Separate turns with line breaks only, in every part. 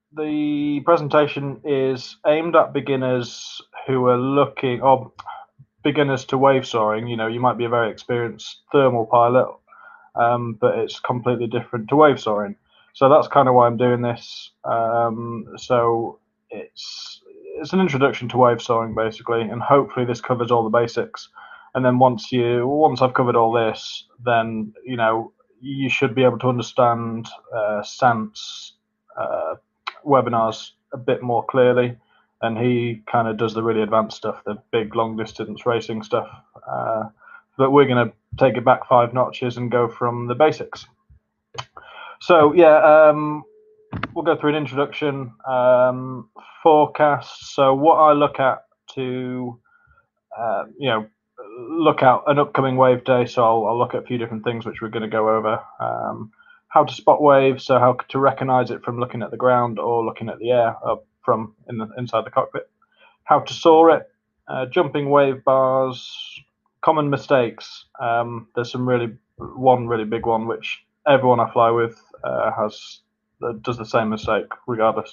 the presentation is aimed at beginners who are looking, or beginners to wave soaring. You know, you might be a very experienced thermal pilot, but it's completely different to wave soaring. So that's kind of why I'm doing this. So it's an introduction to wave soaring basically, and hopefully this covers all the basics. And then once I've covered all this, then you should be able to understand Sant's uh, webinars a bit more clearly. And he kind of does the really advanced stuff, the big long distance racing stuff. But we're going to take it back 5 notches and go from the basics. So yeah, we'll go through an introduction, forecast. So what I look at to, look at an upcoming wave day. So I'll look at a few different things which we're going to go over. How to spot waves, so how to recognize it from looking at the ground or looking at the air from inside the cockpit. How to soar it, jumping wave bars, common mistakes. There's one really big one which everyone I fly with does the same mistake regardless.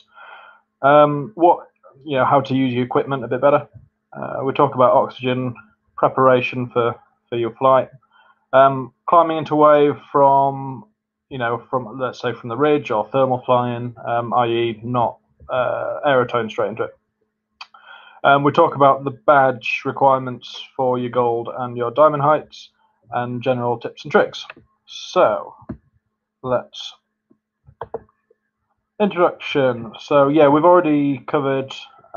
How to use your equipment a bit better. We talk about oxygen preparation for your flight. Climbing into wave from let's say from the ridge or thermal flying, i.e. not aerotone straight into it. We talk about the badge requirements for your gold and your diamond heights and general tips and tricks. So let's introduction. So yeah, we've already covered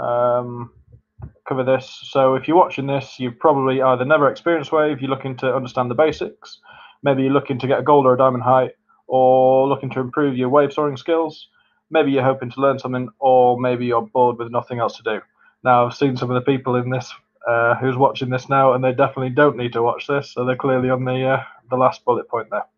this. So if you're watching this, you've probably either never experienced wave, you're looking to understand the basics, maybe you're looking to get a gold or a diamond height, or looking to improve your wave soaring skills. Maybe you're hoping to learn something, or maybe you're bored with nothing else to do. Now, I've seen some of the people in this who's watching this now, and they definitely don't need to watch this, so they're clearly on the last bullet point there.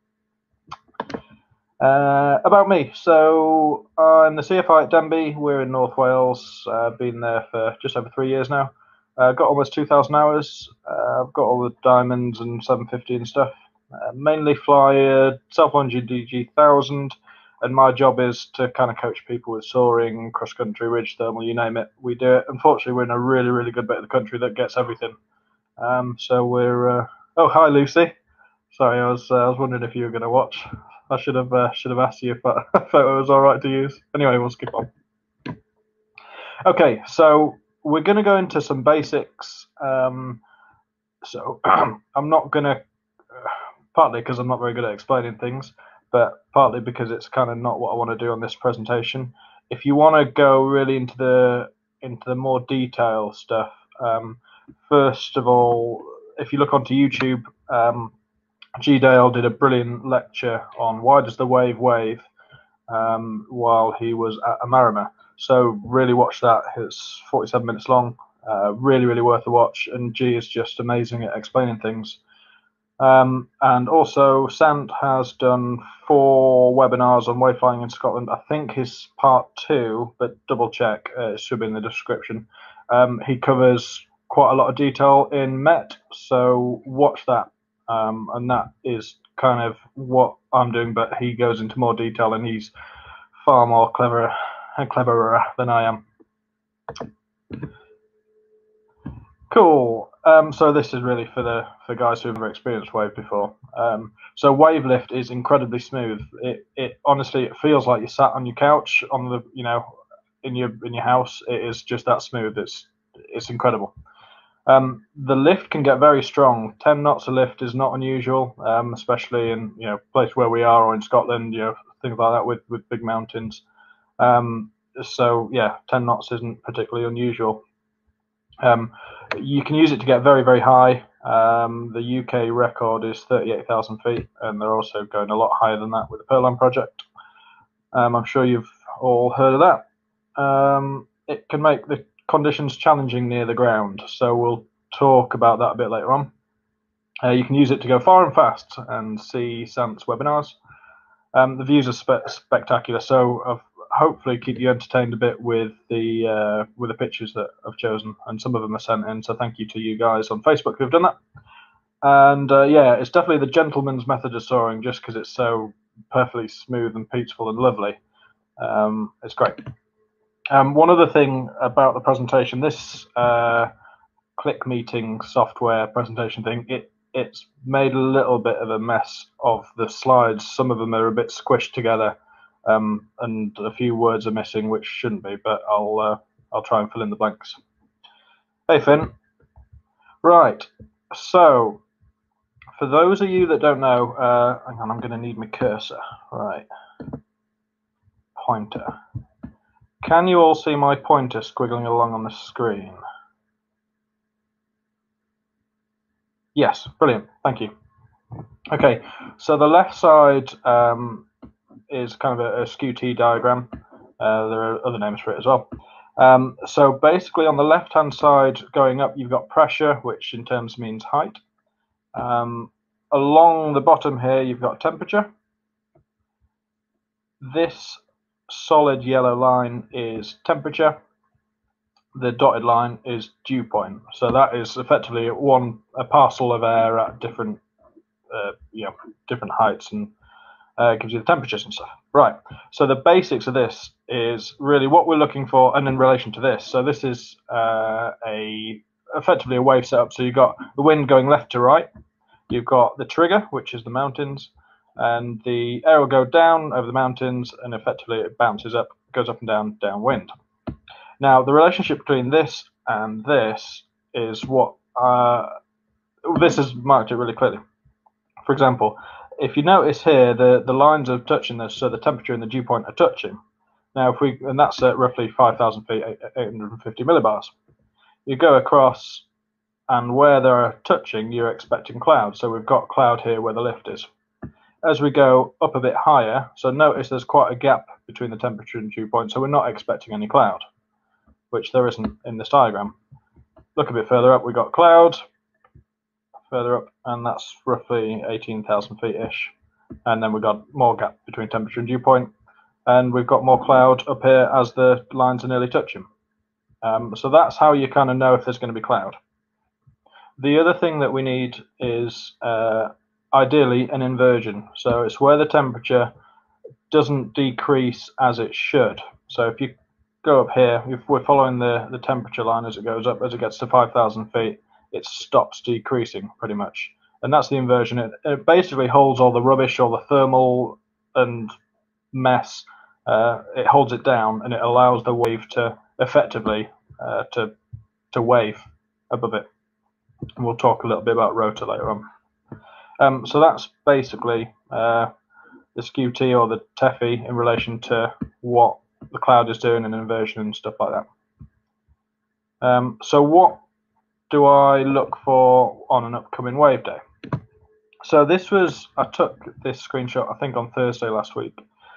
About me. So I'm the CFI at Denbigh. We're in North Wales. Been there for just over 3 years now. Got almost 2,000 hours. I've got all the diamonds and 750 and stuff. Mainly fly a self-launching DG1000, and my job is to kind of coach people with soaring, cross-country, ridge, thermal, you name it. We do it. Unfortunately, we're in a really, really good bit of the country that gets everything. So we're. Oh, hi, Lucy. Sorry, I was wondering if you were going to watch. I should have asked you if I thought it was all right to use. Anyway, we'll skip on. Okay, so we're going to go into some basics. So I'm not going to, partly because I'm not very good at explaining things, but partly because it's kind of not what I want to do on this presentation. If you want to go really into the more detailed stuff, first of all, if you look onto YouTube, G. Dale did a brilliant lecture on why does the wave wave while he was at Amarama. So really watch that. It's 47 minutes long. Really, really worth a watch. And G is just amazing at explaining things. And also, Sant has done 4 webinars on wave flying in Scotland. I think his part 2, but double check. It should be in the description. He covers quite a lot of detail in Met, so watch that. And that is kind of what I'm doing, but he goes into more detail, and he's far more cleverer than I am. Cool. So this is really for guys who've never experienced wave before. So wave lift is incredibly smooth. It honestly, it feels like you sat on your couch on the in your house. It is just that smooth. It's incredible. The lift can get very strong. 10 knots of lift is not unusual, especially in place where we are or in Scotland, things like that with big mountains. So yeah, 10 knots isn't particularly unusual. You can use it to get very, very high. The UK record is 38,000 feet, and they're also going a lot higher than that with the Perlan project. I'm sure you've all heard of that. It can make the conditions challenging near the ground, so we'll talk about that a bit later on. You can use it to go far and fast and see Sant's webinars. The views are spectacular, so I've hopefully keep you entertained a bit with the pictures that I've chosen, and some of them are sent in, so thank you to you guys on Facebook who've done that. And yeah, it's definitely the gentleman's method of soaring, just because it's so perfectly smooth and peaceful and lovely. It's great. One other thing about the presentation, this click meeting software presentation thing, it's made a little bit of a mess of the slides. Some of them are a bit squished together, and a few words are missing, which shouldn't be, but I'll try and fill in the blanks. Hey, Finn. Right, so for those of you that don't know, hang on, I'm going to need my cursor. Right, pointer. Can you all see my pointer squiggling along on the screen? Yes, brilliant, thank you. Okay, so the left side is kind of a skew T diagram. There are other names for it as well. So basically on the left hand side going up, you've got pressure, which in terms means height. Along the bottom here, you've got temperature. This solid yellow line is temperature. The dotted line is dew point. So that is effectively a parcel of air at different different heights, and gives you the temperatures and stuff. Right, so the basics of this is really what we're looking for, and in relation to this, so this is effectively a wave setup. So you've got the wind going left to right, you've got the trigger, which is the mountains, and the air will go down over the mountains, and effectively it bounces up, goes up and down, downwind. Now, the relationship between this and this is what this has marked it really clearly. For example, if you notice here, the lines are touching this, so the temperature and the dew point are touching. Now, and that's at roughly 5,000 feet, 850 millibars. You go across, and where they're touching, you're expecting cloud. So we've got cloud here where the lift is. As we go up a bit higher, so notice there's quite a gap between the temperature and dew point, so we're not expecting any cloud, which there isn't in this diagram. Look a bit further up, we've got cloud. Further up, and that's roughly 18,000 feet-ish. And then we've got more gap between temperature and dew point, and we've got more cloud up here as the lines are nearly touching. So that's how you kind of know if there's going to be cloud. The other thing that we need is ideally an inversion. So it's where the temperature doesn't decrease as it should. So if you go up here, if we're following the temperature line as it goes up, as it gets to 5,000 feet, it stops decreasing pretty much, and that's the inversion. It basically holds all the rubbish, all the thermal and mess. It holds it down, and it allows the wave to effectively to wave above it. And we'll talk a little bit about rotor later on. So that's basically the skew-T or the TEFI in relation to what the cloud is doing and inversion and stuff like that. So what do I look for on an upcoming wave day? So I took this screenshot, I think, on Thursday last week.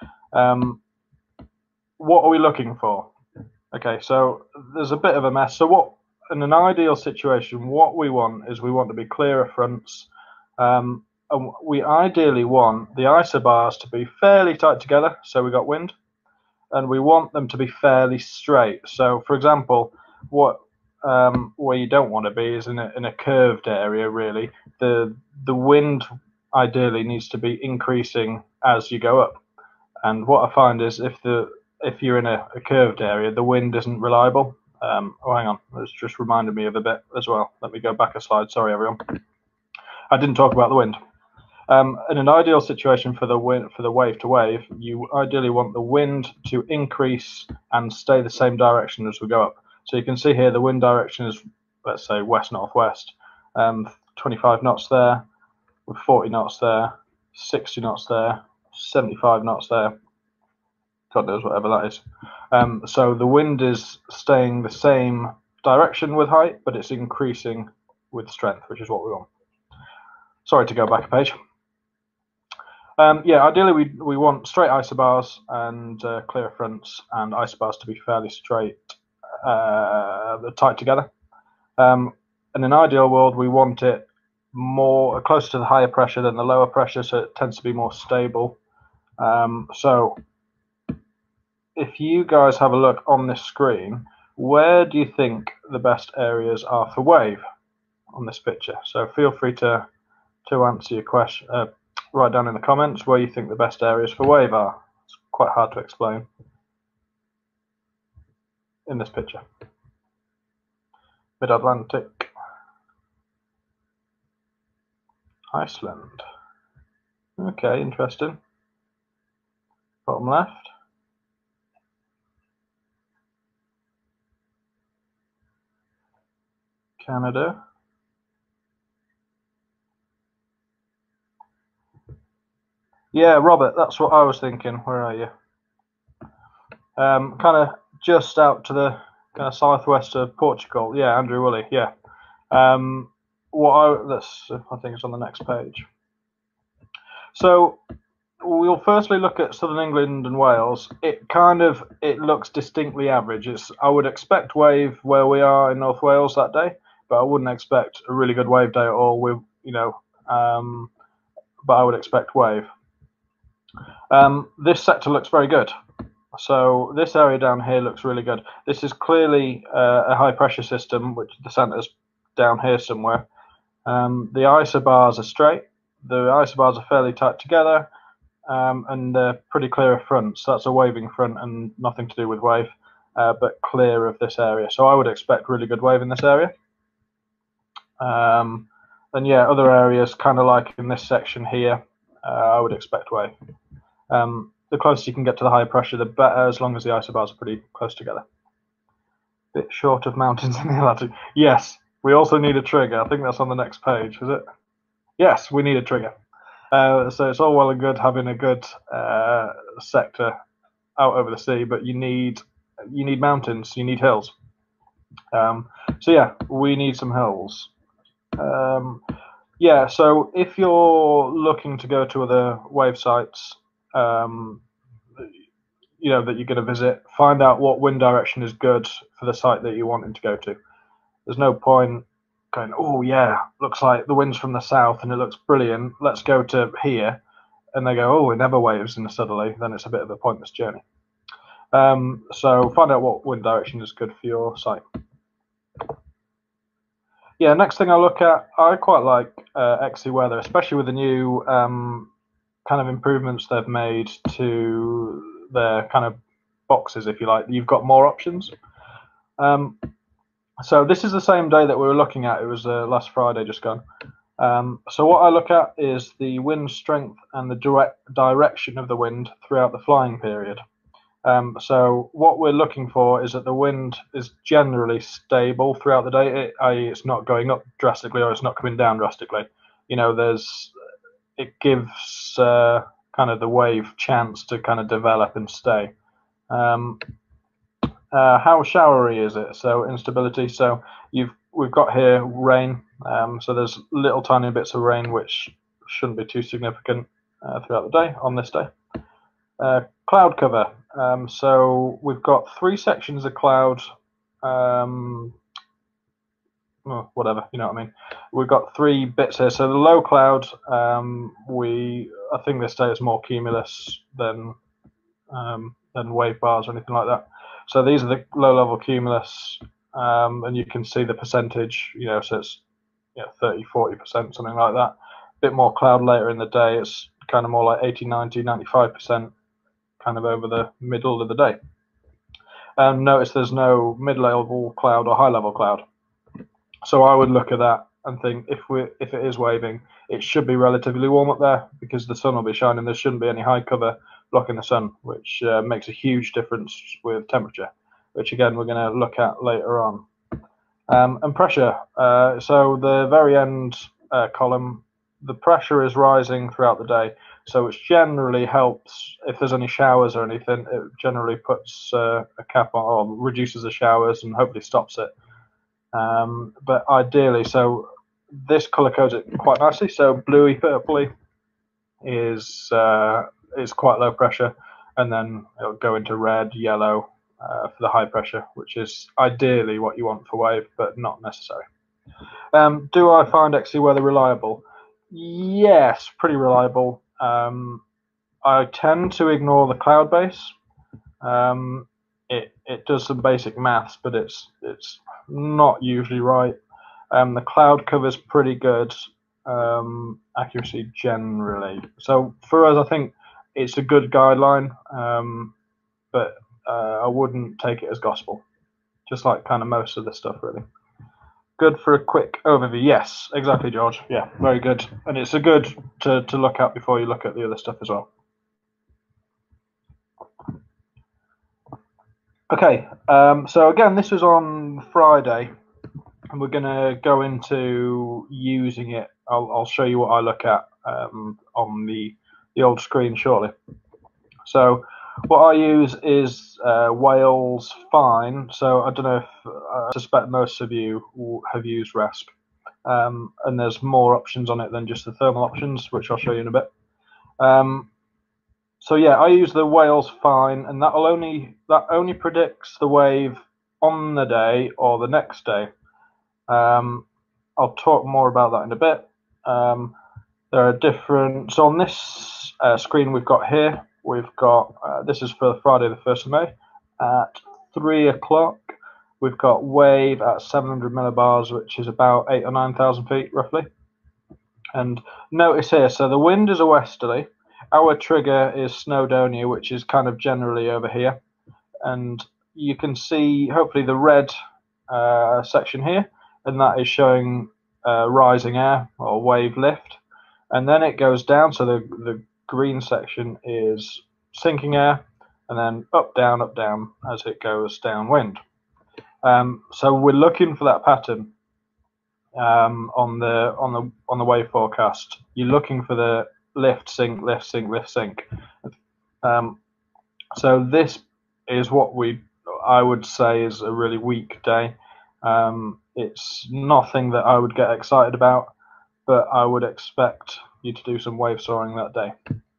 What are we looking for? Okay, so there's a bit of a mess. So in an ideal situation, what we want to be clearer fronts. And we ideally want the isobars to be fairly tight together, so we got wind, and we want them to be fairly straight. So, for example, where you don't want to be is in a curved area. Really, the wind ideally needs to be increasing as you go up. And what I find is if you're in a curved area, the wind isn't reliable. Oh, hang on, it's just reminded me of a bit as well. Let me go back a slide. Sorry, everyone. I didn't talk about the wind. In an ideal situation for the wave to wave, you ideally want the wind to increase and stay the same direction as we go up. So you can see here the wind direction is, let's say, west-northwest. 25 knots there, with 40 knots there, 60 knots there, 75 knots there. God knows whatever that is. So the wind is staying the same direction with height, but it's increasing with strength, which is what we want. Sorry to go back a page. Yeah, ideally we want straight isobars and clear fronts, and isobars to be fairly straight, tight together. In an ideal world, we want it more closer to the higher pressure than the lower pressure, so it tends to be more stable. So if you guys have a look on this screen, where do you think the best areas are for wave on this picture? So feel free to answer your question. Write down in the comments where you think the best areas for wave are. It's quite hard to explain. in this picture. Mid-Atlantic, Iceland. Okay, interesting. Bottom left. Canada. Yeah, Robert, that's what I was thinking. Where are you? Kind of just out to the kind of southwest of Portugal. Yeah, Andrew Woolley. Yeah. I think it's on the next page. So we'll firstly look at southern England and Wales. It looks distinctly average. I would expect wave where we are in North Wales that day, but I wouldn't expect a really good wave day at all. But I would expect wave. This sector looks very good. So this area down here looks really good. This is clearly a high pressure system, which the centre's down here somewhere. The isobars are straight. The isobars are fairly tight together, and they're pretty clear of front. So that's a waving front and nothing to do with wave, but clear of this area. So I would expect really good wave in this area. And yeah, other areas, kind of like in this section here, I would expect wave. The closer you can get to the high pressure, the better, as long as the isobars are pretty close together. Bit short of mountains in the Atlantic. Yes, we also need a trigger. I think that's on the next page, is it? Yes, we need a trigger. So it's all well and good having a good sector out over the sea, but you need mountains, you need hills. So yeah, we need some hills. Yeah, so if you're looking to go to other wave sites, that you're going to visit, find out what wind direction is good for the site that you're wanting to go to. There's no point going, oh yeah, looks like the wind's from the south and it looks brilliant, let's go to here, and they go, oh, it never waves in a southerly, then it's a bit of a pointless journey. So find out what wind direction is good for your site. Yeah, next thing I look at, I quite like XE weather, especially with the new kind of improvements they've made to their kind of boxes, if you like. You've got more options. So this is the same day that we were looking at. It was last Friday, just gone. So what I look at is the wind strength and the direction of the wind throughout the flying period. So what we're looking for is that the wind is generally stable throughout the day, i.e. it's not going up drastically or it's not coming down drastically. It gives kind of the wave chance to kind of develop and stay. How showery is it? So instability. So we've got here rain. So there's little tiny bits of rain which shouldn't be too significant throughout the day on this day. Cloud cover. So we've got 3 sections of cloud. Whatever, you know what I mean. We've got 3 bits here. So the low cloud, I think this day is more cumulus than wave bars or anything like that. So these are the low-level cumulus, and you can see the percentage. So it's 30, 40%, something like that. A bit more cloud later in the day. It's kind of more like 80, 90, 95%, kind of over the middle of the day. Notice there's no mid-level cloud or high-level cloud. So I would look at that and think if it is waving, it should be relatively warm up there because the sun will be shining. There shouldn't be any high cover blocking the sun, which makes a huge difference with temperature, which again we're going to look at later on. And pressure. So the very end column, the pressure is rising throughout the day. So it generally helps if there's any showers or anything. It generally puts a cap on or reduces the showers and hopefully stops it. But ideally, so this color codes it quite nicely. So bluey purpley is quite low pressure, and then it'll go into red, yellow for the high pressure, which is ideally what you want for wave, but not necessary. Do I find XE weather reliable? Yes, pretty reliable. I tend to ignore the cloud base. It does some basic maths, but it's not usually right. The cloud cover's pretty good. Accuracy generally. So for us, I think it's a good guideline, but I wouldn't take it as gospel. just like kind of most of the stuff really. Good for a quick overview. Yes, exactly, George. Yeah, very good. And it's a good to look at before you look at the other stuff as well. Okay, so again, this was on Friday, and we're going to go into using it. I'll show you what I look at on the old screen shortly. So what I use is Wales Fine. So I don't know if I suspect most of you have used RASP, and there's more options on it than just the thermal options, which I'll show you in a bit. So yeah, I use the Wales Fine, and that only predicts the wave on the day or the next day. I'll talk more about that in a bit. There are different. So on this screen we've got here, we've got this is for Friday the 1st of May at 3 o'clock. We've got wave at 700 millibars, which is about 8,000 or 9,000 feet roughly. And notice here, so the wind is a westerly. Our trigger is Snowdonia, which is kind of generally over here. And you can see, hopefully, the red section here, and that is showing rising air or wave lift. And then it goes down, so the green section is sinking air, and then up, down, as it goes downwind. So we're looking for that pattern on the wave forecast. You're looking for the lift, sink, lift, sink, lift, sink. So this is what I would say is a really weak day. It's nothing that I would get excited about, but I would expect you to do some wave soaring that day.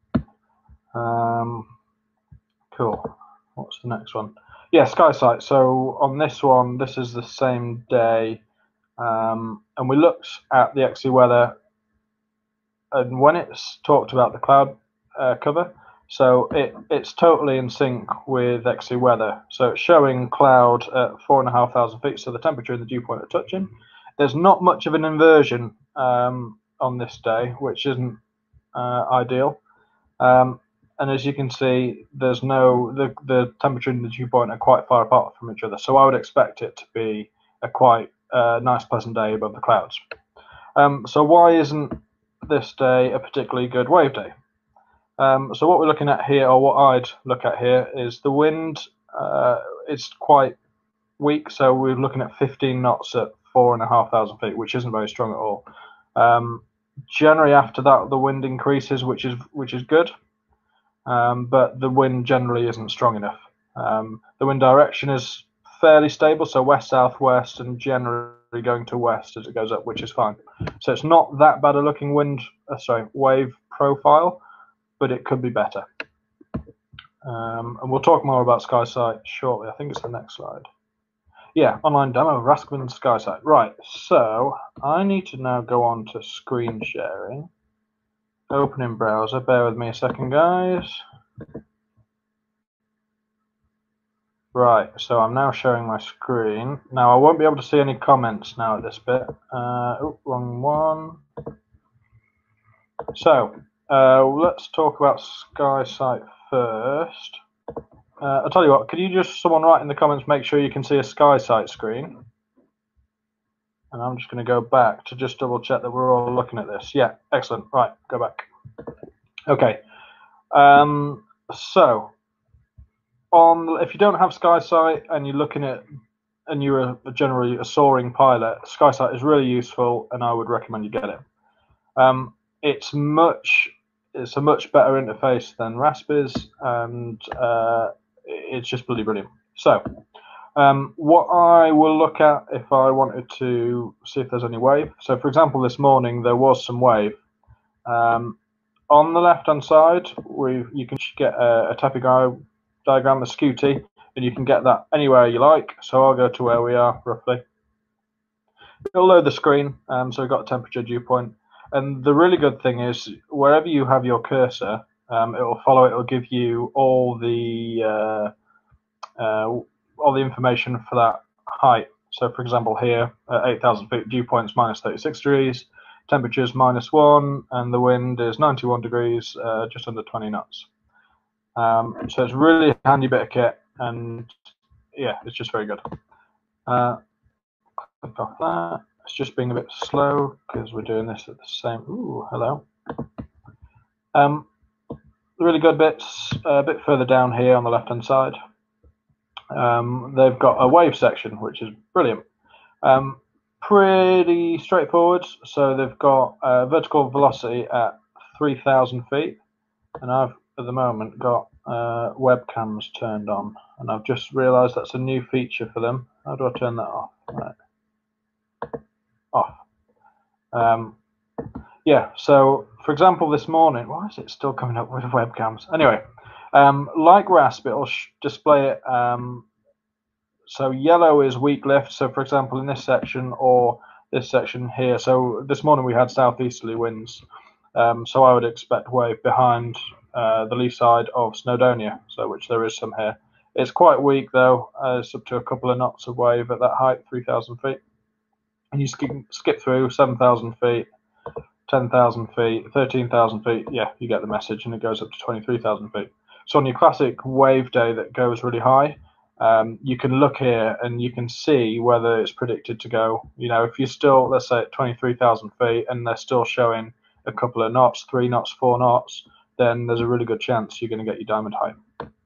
Cool. What's the next one? Yeah, sky sight. So on this one, this is the same day, and we looked at the XE weather, and when it's talked about the cloud cover, so it's totally in sync with XE weather. So it's showing cloud at 4,500 feet, so the temperature and the dew point are touching. There's not much of an inversion on this day, which isn't ideal. And as you can see, there's the temperature and the dew point are quite far apart from each other. So I would expect it to be a quite nice, pleasant day above the clouds. So why isn't this day a particularly good wave day? So what we're looking at here, or what I'd look at here, is the wind. It's quite weak, so we're looking at 15 knots at 4,500 feet, which isn't very strong at all. Generally, after that, the wind increases, which is good, but the wind generally isn't strong enough. The wind direction is fairly stable, so west southwest, and generally going to west as it goes up, which is fine. So it's not that bad a looking wave profile, but it could be better. And we'll talk more about SkySight shortly. I think it's the next slide. Yeah, online demo of Raskman SkySight. Right, so I need to now go on to screen sharing. Open in browser. Bear with me a second, guys. Right, so I'm now showing my screen. Now I won't be able to see any comments now at this bit. Oh, wrong one. So let's talk about SkySight first. I'll tell you what, could you just, someone write in the comments, make sure you can see a SkySight screen? And I'm just going to go back to just double check that we're all looking at this. Yeah, excellent. Right, go back. Okay. So if you don't have SkySight and you're looking at, and you're generally a soaring pilot, SkySight is really useful, and I would recommend you get it. It's a much better interface than RASP is, and it's just bloody brilliant. So what I will look at if I wanted to see if there's any wave. So for example, this morning there was some wave. On the left hand side, you can get a tapping diagram, a Scooty, and you can get that anywhere you like. So I'll go to where we are roughly. It'll load the screen, so we've got a temperature, dew point. And the really good thing is, wherever you have your cursor, it will follow. It will give you all the information for that height. So, for example, here at 8,000 feet, dew point's minus 36 degrees, temperature's -1, and the wind is 91 degrees, just under 20 knots. So it's really a handy bit of kit, and yeah, it's just very good. Click off that. It's just being a bit slow because we're doing this at the same. Ooh, hello. The really good bits a bit further down here on the left hand side. They've got a wave section, which is brilliant. Pretty straightforward. So they've got vertical velocity at 3,000 feet, and I've at the moment got webcams turned on, and I've just realised that's a new feature for them. How do I turn that off? Right. Off. Yeah, so for example, this morning, why is it still coming up with webcams? Anyway, like RASP, it'll display it. So yellow is weak lift. So for example, in this section or this section here. So this morning we had southeasterly winds. So I would expect wave behind the lee side of Snowdonia, so which there is some here. It's quite weak though. It's up to a couple of knots of wave at that height, 3,000 feet. And you skip through 7,000 feet, 10,000 feet, 13,000 feet. Yeah, you get the message, and it goes up to 23,000 feet. So on your classic wave day that goes really high, you can look here and you can see whether it's predicted to go. You know, if you're still, let's say, at 23,000 feet and they're still showing a couple of knots, 3 knots, 4 knots, then there's a really good chance you're going to get your diamond height.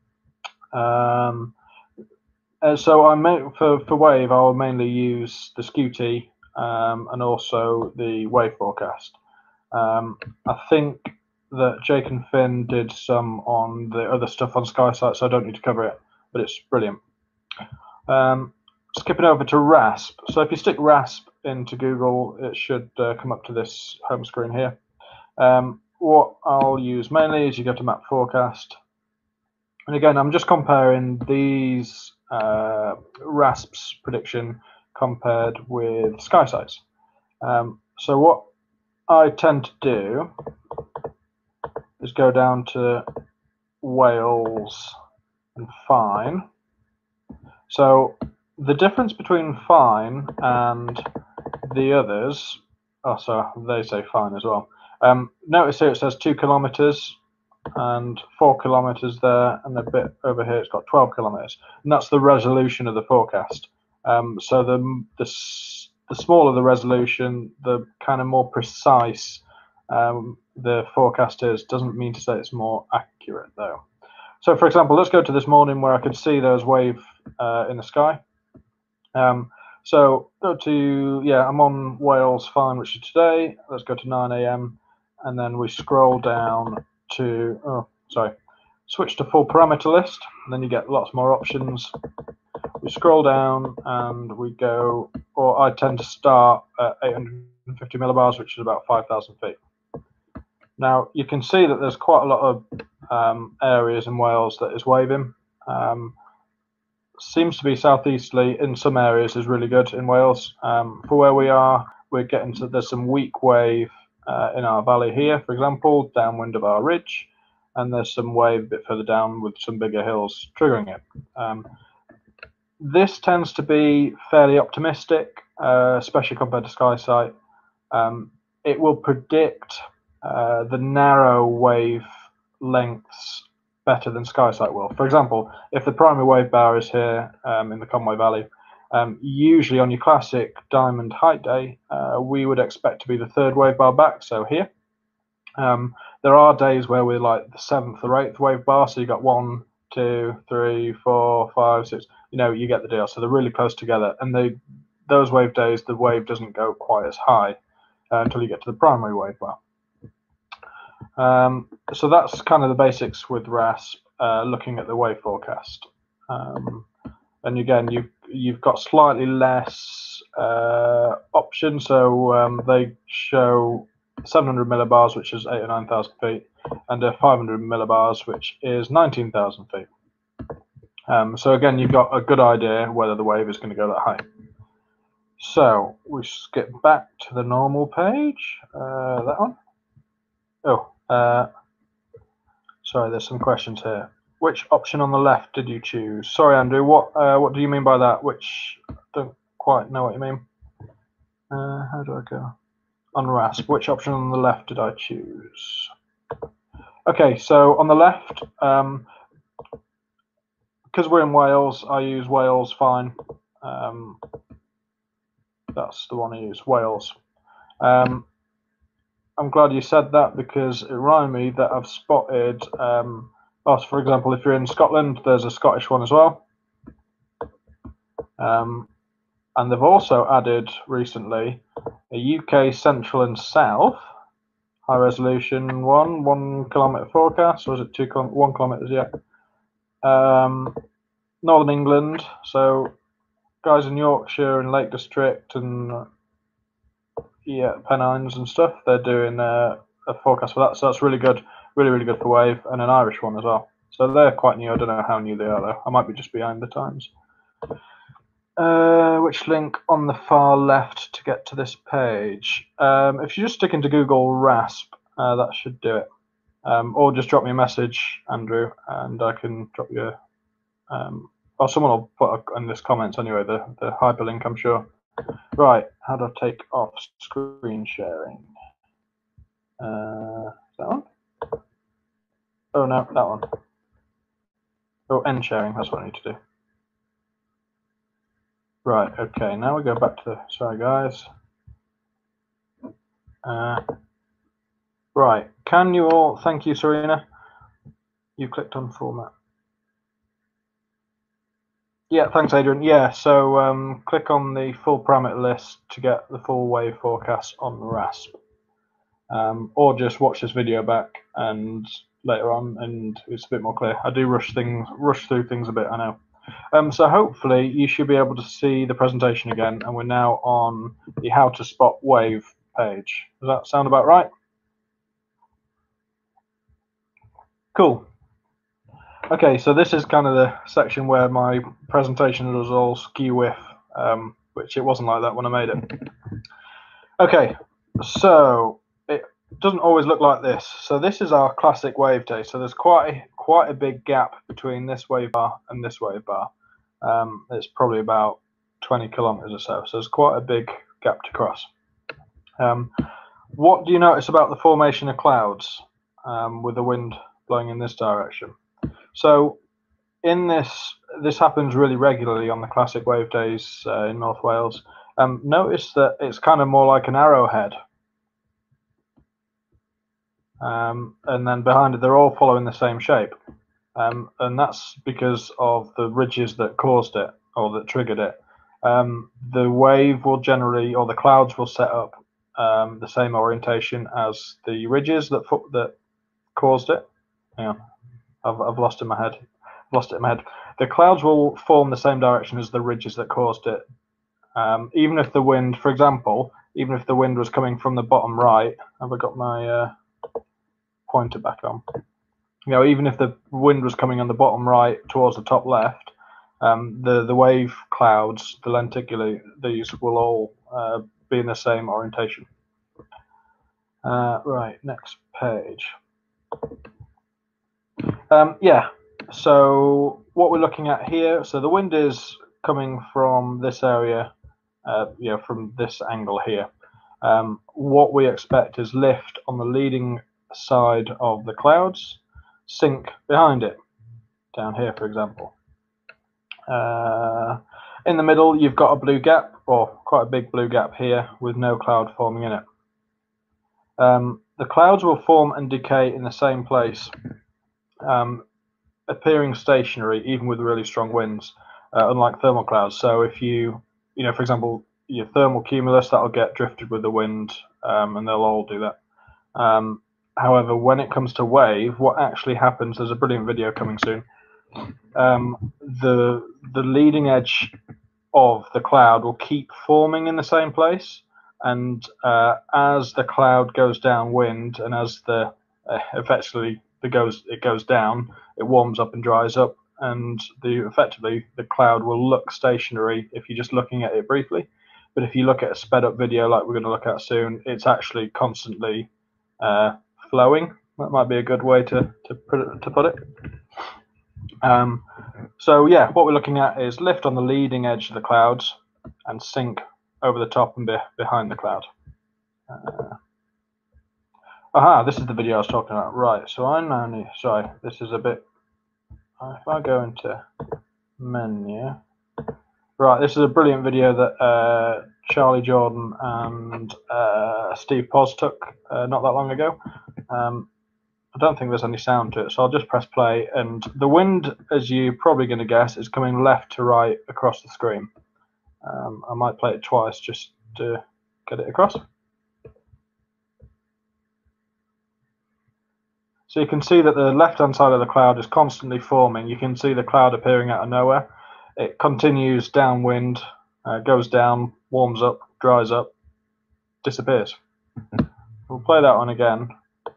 So for wave, I'll mainly use the Scooty and also the wave forecast. I think that Jake and Finn did some on the other stuff on SkySight, so I don't need to cover it, but it's brilliant. Skipping over to RASP. So if you stick RASP into Google, it should come up to this home screen here. What I'll use mainly is you go to Map Forecast. And again, I'm just comparing these RASP's prediction compared with SkySight's. So what I tend to do is go down to Wales and Fine. So the difference between Fine and the others, oh, so they say Fine as well. Notice here it says 2 kilometers and 4 kilometers there, and a bit over here it's got 12 kilometers, and that's the resolution of the forecast. So the smaller the resolution, the kind of more precise the forecast is. Doesn't mean to say it's more accurate though. So for example, let's go to this morning where I could see those wave in the sky. So go to, yeah, I'm on Wales Fine, which is today. Let's go to 9 AM, and then we scroll down to, switch to full parameter list, and then you get lots more options. We scroll down and we go, or I tend to start at 850 millibars, which is about 5,000 feet. Now you can see that there's quite a lot of areas in Wales that is waving. Seems to be southeasterly in some areas is really good in Wales. For where we are, we're getting to, there's some weak wave in our valley here, for example, downwind of our ridge, and there's some wave a bit further down with some bigger hills triggering it. This tends to be fairly optimistic, especially compared to SkySight. It will predict the narrow wave lengths better than SkySight will. For example, if the primary wave bar is here in the Conway Valley, usually on your classic diamond height day, we would expect to be the 3rd wave bar back, so here. There are days where we're like the 7th or 8th wave bar, so you got 1, 2, 3, 4, 5, 6. You know, you get the deal. So they're really close together, and those wave days, the wave doesn't go quite as high until you get to the primary wave bar. So that's kind of the basics with RASP, looking at the wave forecast. And again, you've got slightly less options. So they show 700 millibars, which is 8,000 or 9,000 feet, and 500 millibars, which is 19,000 feet. So again, you've got a good idea whether the wave is going to go that high. So we skip back to the normal page. That one. Oh, sorry, there's some questions here. Which option on the left did you choose? Sorry, Andrew, what do you mean by that? Which, I don't quite know what you mean. How do I go? On RASP, which option on the left did I choose? Okay, so on the left, because we're in Wales, I use Wales Fine. That's the one I use, Wales. I'm glad you said that because it reminded me that I've spotted, for example, if you're in Scotland, there's a Scottish one as well. And they've also added recently a UK Central and South high resolution 1 kilometre forecast, or is it 1 kilometres yet? Northern England, so guys in Yorkshire and Lake District and Pennines and stuff, they're doing a forecast for that, so that's really good, really good for Wave, and an Irish one as well. So they're quite new. I don't know how new they are though. I might be just behind the times. Which link on the far left to get to this page? If you just stick into Google RASP, that should do it. Or just drop me a message, Andrew, and I can drop you. Or someone will put in this comments anyway. The hyperlink, I'm sure. Right, how do I take off screen sharing? That one? Oh no, that one. Oh, end sharing. That's what I need to do. Right, okay, now we go back to the, sorry guys. Right, can you all, thank you Serena, you clicked on format. Yeah, thanks Adrian. Yeah, so click on the full parameter list to get the full wave forecast on RASP. Or just watch this video back and later on and it's a bit more clear. I do rush through things a bit, I know. So hopefully you should be able to see the presentation again, and we're now on the how to spot wave page. Does that sound about right? Cool. Okay, so this is kind of the section where my presentation was all skew with, which it wasn't like that when I made it. Okay, so it doesn't always look like this. So this is our classic wave day. So there's quite a big gap between this wave bar and this wave bar. It's probably about 20 kilometers or so. So there's quite a big gap to cross. What do you notice about the formation of clouds with the wind blowing in this direction? So in this happens really regularly on the classic wave days in North Wales. Notice that it's kind of more like an arrowhead. And then behind it, they're all following the same shape. And that's because of the ridges that caused it, or that triggered it. The wave will generally, or the clouds will set up the same orientation as the ridges that caused it. Hang on, I've lost it in my head. The clouds will form the same direction as the ridges that caused it. Even if the wind, for example, even if the wind was coming from the bottom right, have I got my pointer back on? You know, even if the wind was coming on the bottom right towards the top left, the wave clouds, the lenticulae, these will all be in the same orientation. Right, next page. Yeah, so what we're looking at here, so the wind is coming from this area, from this angle here. What we expect is lift on the leading side of the clouds, sink behind it, down here for example. In the middle you've got a blue gap, or quite a big blue gap here, with no cloud forming in it. The clouds will form and decay in the same place, appearing stationary even with really strong winds, unlike thermal clouds. So if you for example, your thermal cumulus, that'll get drifted with the wind, and they'll all do that. However, when it comes to wave, what actually happens, there's a brilliant video coming soon. The leading edge of the cloud will keep forming in the same place, and as the cloud goes downwind, and as the effectively it goes down, it warms up and dries up, and effectively the cloud will look stationary if you're just looking at it briefly. But if you look at a sped up video like we're going to look at soon, it's actually constantly flowing. That might be a good way to put it. So yeah, what we're looking at is lift on the leading edge of the clouds and sink over the top and behind the cloud. This is the video I was talking about. Right, so I now need, sorry, this is a bit, if I go into menu, Right, this is a brilliant video that Charlie Jordan and Steve Pos took not that long ago. I don't think there's any sound to it, so I'll just press play. And the wind, as you're probably going to guess, is coming left to right across the screen. I might play it twice just to get it across. So you can see that the left-hand side of the cloud is constantly forming. You can see the cloud appearing out of nowhere. It continues downwind, goes down, warms up, dries up, disappears. We'll play that one again.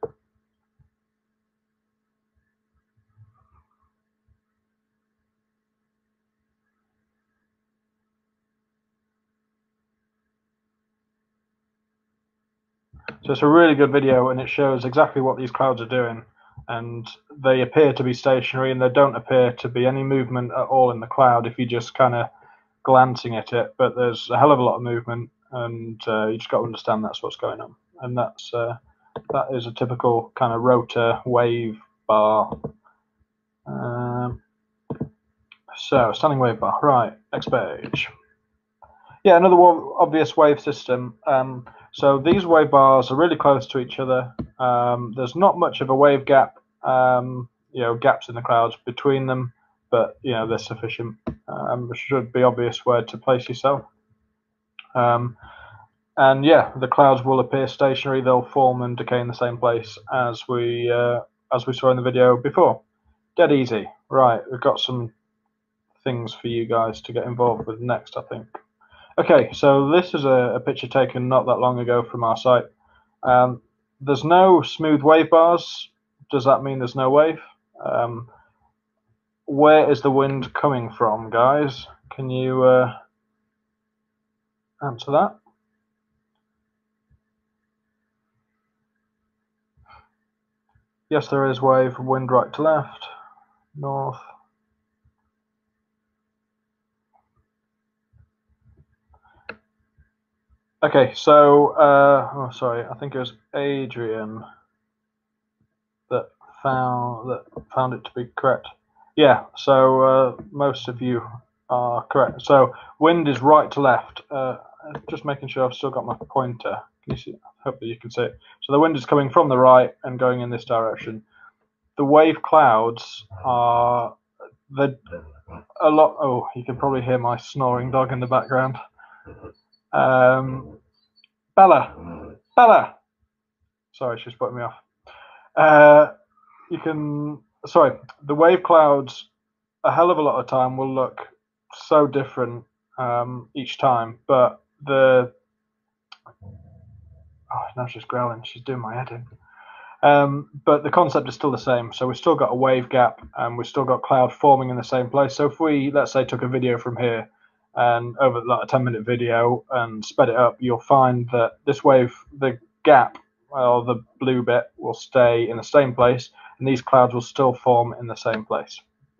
So it's a really good video, and it shows exactly what these clouds are doing. And they appear to be stationary, and there don't appear to be any movement at all in the cloud if you're just kind of glancing at it. But there's a hell of a lot of movement, and you just got to understand that's what's going on. And that is a typical kind of rotor wave bar. So standing wave bar. Right, next page. Yeah, another obvious wave system. So these wave bars are really close to each other. There's not much of a wave gap, gaps in the clouds between them, but they're sufficient. Should be obvious where to place yourself. And yeah, the clouds will appear stationary. They'll form and decay in the same place as we saw in the video before. Dead easy. Right, we've got some things for you guys to get involved with next, I think. Okay, so this is a picture taken not that long ago from our site. There's no smooth wave bars. Does that mean there's no wave? Where is the wind coming from, guys? Can you answer that? Yes, there is wave, wind right to left, north. Okay, so I think it was Adrian that found it to be correct. Yeah, so most of you are correct. So wind is right to left. Just making sure I've still got my pointer. Can you see? Hopefully you can see it. So the wind is coming from the right and going in this direction. The wave clouds are a lot. Oh, you can probably hear my snoring dog in the background. Bella. Sorry, she's putting me off. The wave clouds a hell of a lot of time will look so different each time, but now she's growling, she's doing my head in. But the concept is still the same. So we've still got a wave gap, and we've still got cloud forming in the same place. So if we, let's say, took a video from here and over like a 10-minute video and sped it up, you'll find that this wave, the gap, or the blue bit, will stay in the same place, and these clouds will still form in the same place.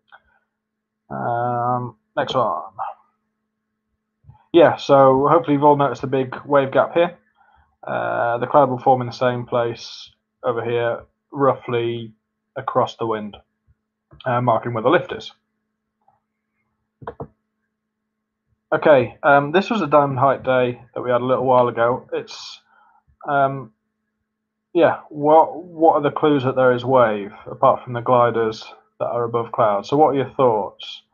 Next one. Yeah, so hopefully you've all noticed the big wave gap here. The cloud will form in the same place over here, roughly across the wind, marking where the lift is. Okay, this was a diamond height day that we had a little while ago. It's what are the clues that there is wave apart from the gliders that are above clouds? So what are your thoughts?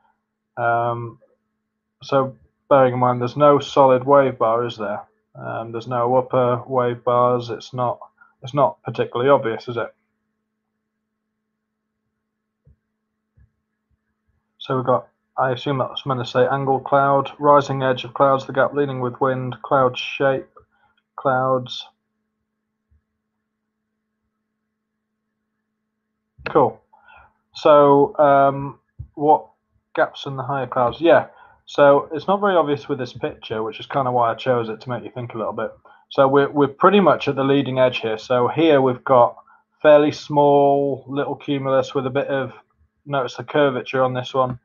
So bearing in mind there's no solid wave bar, is there? There's no upper wave bars. It's not particularly obvious, is it? So we've got, I assume that's meant to say angled cloud, rising edge of clouds, the gap leading with wind, cloud shape, clouds. Cool. So what gaps in the higher clouds? Yeah, so it's not very obvious with this picture, which is kind of why I chose it, to make you think a little bit. So we're pretty much at the leading edge here. So here we've got fairly small little cumulus with a bit of, notice the curvature on this one.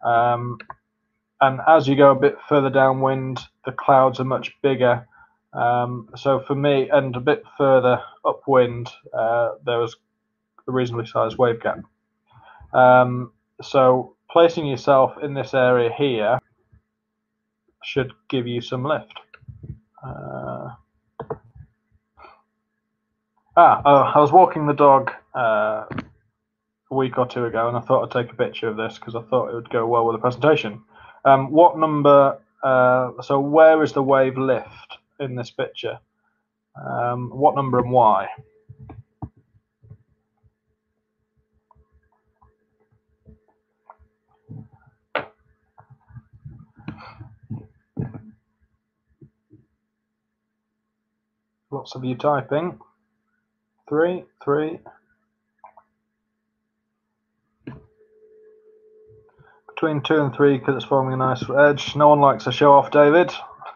And as you go a bit further downwind, the clouds are much bigger. So for me, and a bit further upwind, there was a reasonably sized wave gap. So placing yourself in this area here, should give you some lift. I was walking the dog a week or two ago, and I thought I'd take a picture of this because I thought it would go well with the presentation. What number? So where is the wave lift in this picture? What number and why? Lots of you typing. 3, 3. Between 2 and 3 because it's forming a nice edge. No one likes a show off, David.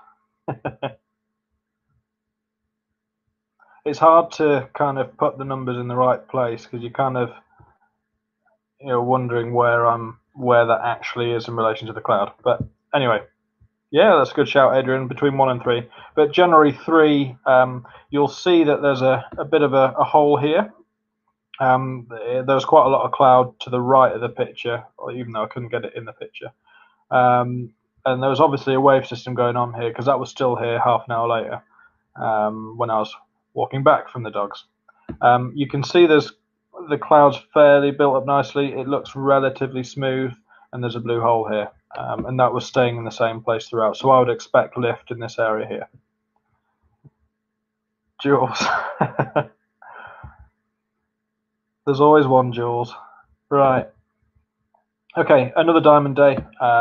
It's hard to kind of put the numbers in the right place because you're kind of wondering where that actually is in relation to the cloud. But anyway, yeah, that's a good shout, Adrian. Between 1 and 3, but generally 3. You'll see that there's a bit of a hole here. There's quite a lot of cloud to the right of the picture, even though I couldn't get it in the picture. And there was obviously a wave system going on here because that was still here half an hour later when I was walking back from the dogs. You can see there's the clouds fairly built up nicely. It looks relatively smooth, and there's a blue hole here, and that was staying in the same place throughout. So I would expect lift in this area here. Jules. There's always one, Jules. Right. Okay, another diamond day.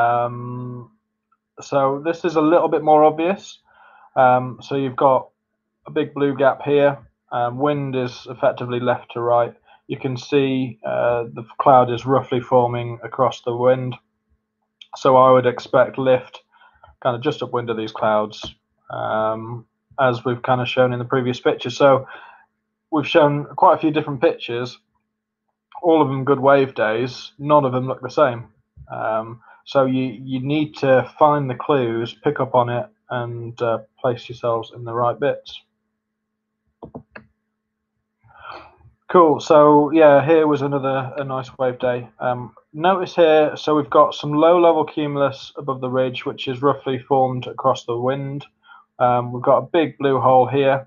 So this is a little bit more obvious. So you've got a big blue gap here. Wind is effectively left to right. You can see the cloud is roughly forming across the wind. So I would expect lift kind of just upwind of these clouds, as we've kind of shown in the previous picture. So we've shown quite a few different pictures, all of them good wave days. None of them look the same. So you need to find the clues, pick up on it, and place yourselves in the right bits. Cool. So yeah, here was a nice wave day. Notice here, so we've got some low-level cumulus above the ridge, which is roughly formed across the wind. We've got a big blue hole here.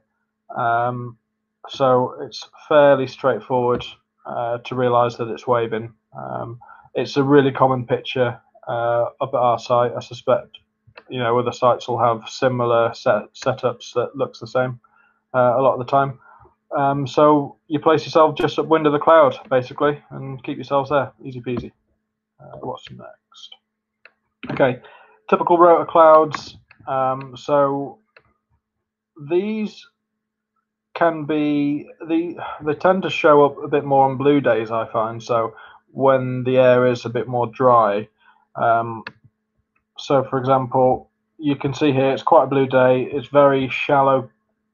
So it's fairly straightforward to realise that it's waving. It's a really common picture up at our site. I suspect other sites will have similar setups that looks the same a lot of the time. So you place yourself just upwind of the cloud, basically, and keep yourselves there. Easy peasy. What's next? Okay, typical rotor clouds. So these can be they tend to show up a bit more on blue days, I find. So when the air is a bit more dry. So for example, you can see here it's quite a blue day. It's very shallow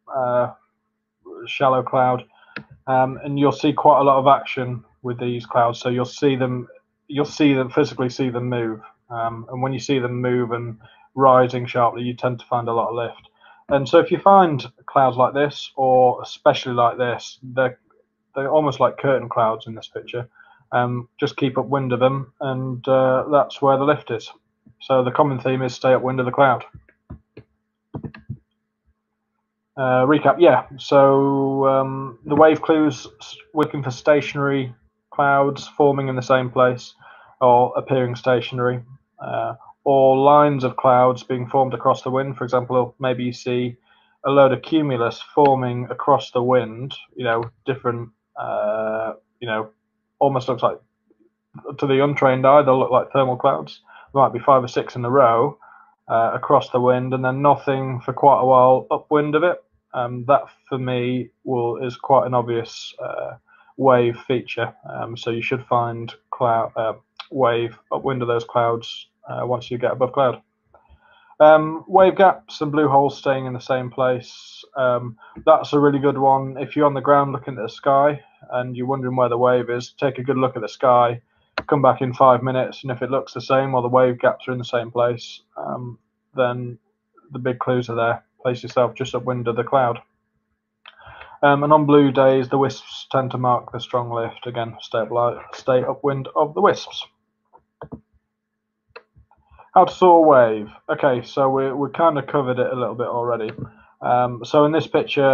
cloud. And you'll see quite a lot of action with these clouds. So you'll physically see them move. And when you see them move and rising sharply, you tend to find a lot of lift. And so if you find clouds like this, or especially like this, they're almost like curtain clouds in this picture. Just keep upwind of them, and that's where the lift is. So the common theme is stay upwind of the cloud. Recap, yeah. So the wave clues, looking for stationary clouds forming in the same place or appearing stationary, or lines of clouds being formed across the wind. For example, maybe you see a load of cumulus forming across the wind. Different. Almost looks like, to the untrained eye, they'll look like thermal clouds. There might be 5 or 6 in a row. Across the wind, and then nothing for quite a while upwind of it. That for me is quite an obvious wave feature. So you should find wave upwind of those clouds once you get above cloud. Wave gaps and blue holes staying in the same place. That's a really good one. If you're on the ground looking at the sky and you're wondering where the wave is, take a good look at the sky. Come back in 5 minutes, and if it looks the same or the wave gaps are in the same place, then the big clues are there. Place yourself just upwind of the cloud. And on blue days, the wisps tend to mark the strong lift. Again, stay upwind of the wisps. How to saw a wave. Okay, so we kind of covered it a little bit already. So in this picture,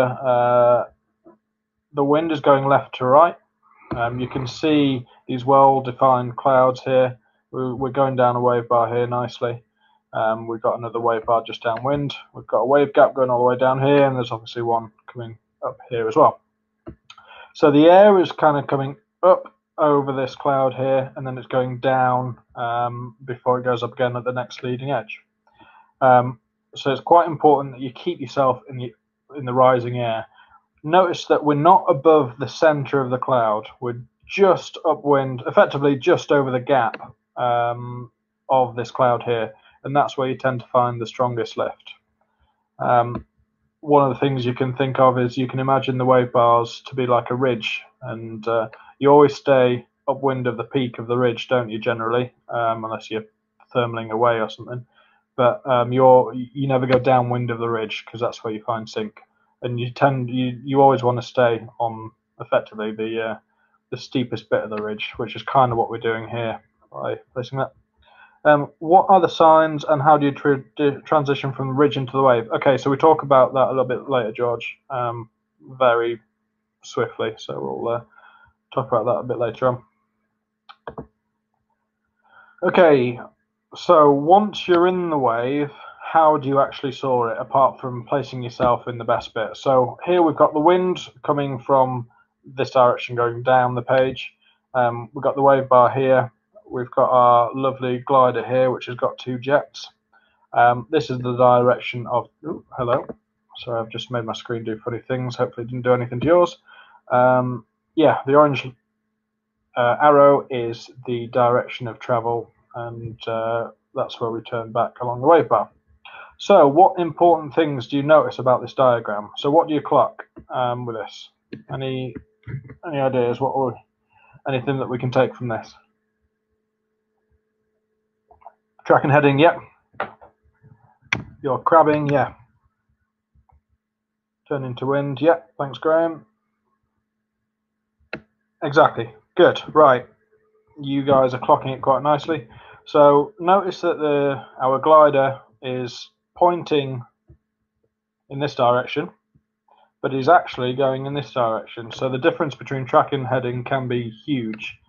the wind is going left to right. You can see these well-defined clouds here. We're going down a wave bar here nicely. We've got another wave bar just downwind. We've got a wave gap going all the way down here, and there's obviously one coming up here as well. So the air is kind of coming up over this cloud here, and then it's going down before it goes up again at the next leading edge. So it's quite important that you keep yourself in the rising air. Notice that we're not above the center of the cloud. We're just upwind, effectively just over the gap of this cloud here, and that's where you tend to find the strongest lift. One of the things you can think of is you can imagine the wave bars to be like a ridge, and you always stay upwind of the peak of the ridge, don't you, generally, unless you're thermaling away or something. But you never go downwind of the ridge, because that's where you find sink, and you always want to stay on effectively the steepest bit of the ridge, which is kind of what we're doing here by placing that. What are the signs, and how do you transition from the ridge into the wave? Okay, so we talk about that a little bit later, George, very swiftly, so we'll talk about that a bit later on. Okay, so once you're in the wave, how do you actually soar it, apart from placing yourself in the best bit? So here we've got the wind coming from this direction going down the page. We've got the wave bar here. We've got our lovely glider here, which has got two jets. This is the direction of... Ooh, hello. Sorry, I've just made my screen do funny things. Hopefully it didn't do anything to yours. Yeah, the orange arrow is the direction of travel, and that's where we turn back along the wave bar. So what important things do you notice about this diagram? So what do you clock with this? Any ideas? Anything that we can take from this? Track and heading, yep. You're crabbing, yeah. Turn into wind, yep. Thanks, Graham. Exactly. Good. Right. You guys are clocking it quite nicely. So notice that our glider is pointing in this direction, but is actually going in this direction. So the difference between track and heading can be huge.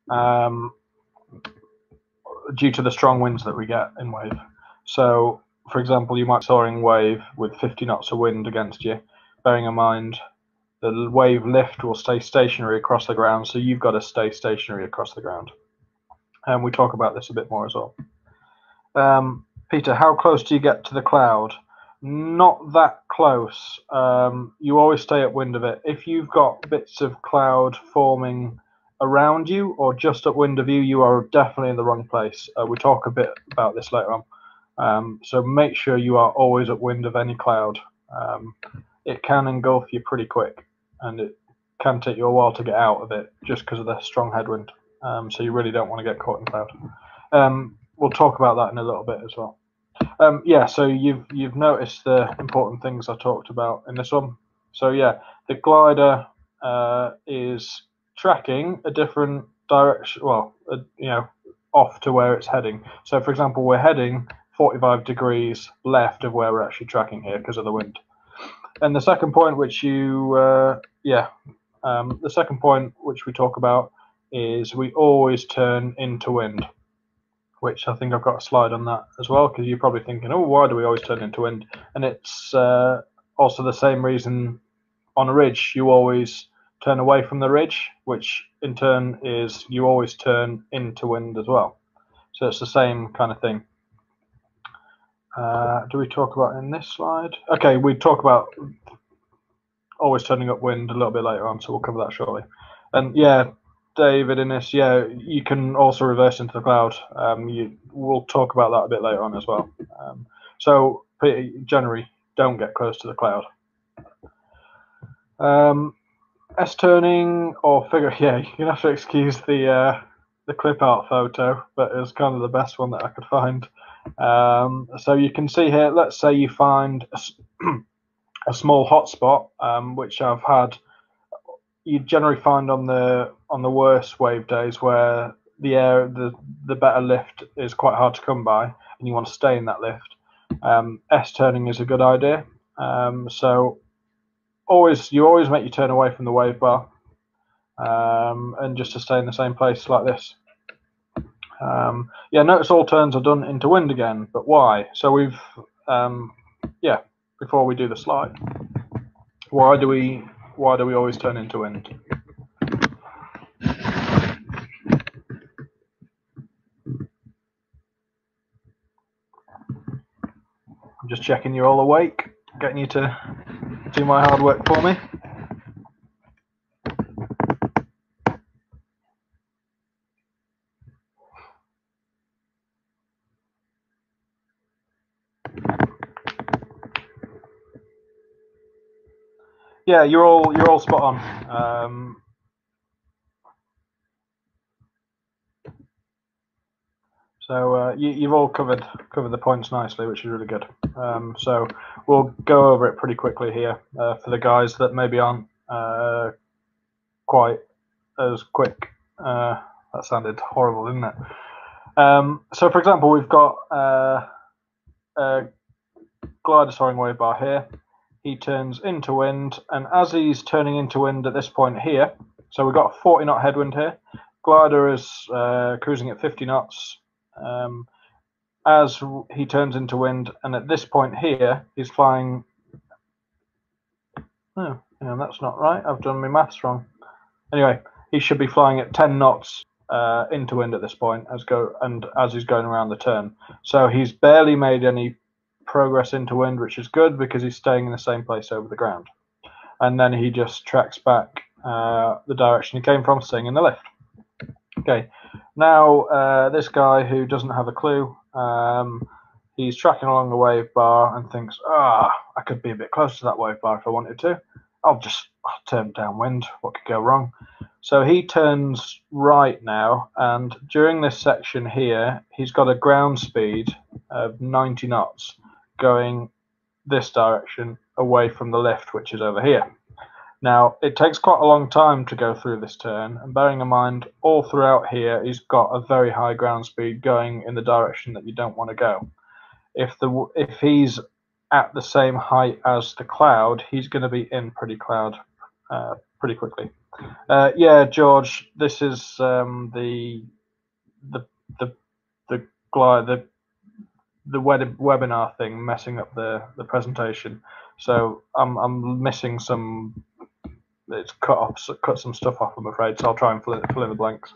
Due to the strong winds that we get in wave. So, for example, you might soaring wave with 50 knots of wind against you, bearing in mind the wave lift will stay stationary across the ground, so you've got to stay stationary across the ground. And we talk about this a bit more as well. Peter, how close do you get to the cloud? Not that close. You always stay upwind of it. If you've got bits of cloud forming around you or just upwind of you, you are definitely in the wrong place. We talk a bit about this later on. So make sure you are always upwind of any cloud. It can engulf you pretty quick, and it can take you a while to get out of it just because of the strong headwind. So you really don't want to get caught in cloud. We'll talk about that in a little bit as well. Yeah, so you've noticed the important things I talked about in this one. So yeah, the glider is tracking a different direction, well, off to where it's heading. So for example, we're heading 45 degrees left of where we're actually tracking here because of the wind. And the second point, which the second point which we talk about is we always turn into wind, which I think I've got a slide on that as well, because you're probably thinking, oh, why do we always turn into wind? And it's also the same reason on a ridge. You always turn away from the ridge, which in turn is you always turn into wind as well. So it's the same kind of thing. Do we talk about in this slide? Okay, we talk about always turning upwind a little bit later on, so we'll cover that shortly. And yeah, David, in this, yeah, you can also reverse into the cloud. We'll talk about that a bit later on as well. So generally, don't get close to the cloud. S-turning or figure, yeah, you're gonna have to excuse the clip art photo, but it was kind of the best one that I could find. So you can see here, let's say you find a small hotspot, which I've had. You generally find on the worst wave days where the better lift is quite hard to come by. and you want to stay in that lift, S turning is a good idea. So you always make your turn away from the wave bar, and just to stay in the same place like this. Yeah, notice all turns are done into wind again, but why? So we've before we do the slide, why do we always turn into wind? I'm just checking you're all awake, getting you to do my hard work for me. Yeah, you're all spot on. So you've all covered the points nicely, which is really good. So we'll go over it pretty quickly here for the guys that maybe aren't quite as quick. That sounded horrible, didn't it? So for example, we've got a glider soaring wave bar here. He turns into wind, and as he's turning into wind at this point here, so we've got a 40 knot headwind here. Glider is cruising at 50 knots. As he turns into wind, and at this point here, he's flying. Oh, yeah, that's not right. I've done my maths wrong. Anyway, he should be flying at 10 knots into wind at this point as he's going around the turn. So he's barely made any progress into wind, which is good because he's staying in the same place over the ground. And then he just tracks back the direction he came from, staying in the lift. Okay, now this guy who doesn't have a clue, he's tracking along the wave bar and thinks, I could be a bit closer to that wave bar if I wanted to. I'll turn downwind. What could go wrong? So he turns right now, and during this section here, he's got a ground speed of 90 knots going this direction away from the lift, which is over here. Now, it takes quite a long time to go through this turn, and bearing in mind, all throughout here, he's got a very high ground speed going in the direction that you don't want to go. If he's at the same height as the cloud, he's going to be in pretty quickly. Yeah, George, this is the webinar thing messing up the presentation. So I'm missing some. It's cut some stuff off, I'm afraid. So I'll try and fill in the blanks.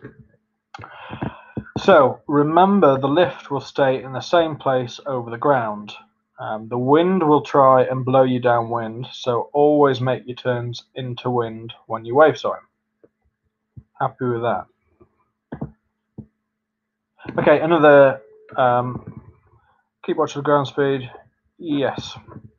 So remember, the lift will stay in the same place over the ground. The wind will try and blow you downwind, so always make your turns into wind when you wave soaring. Happy with that? Okay, another keep watch of the ground speed. Yes.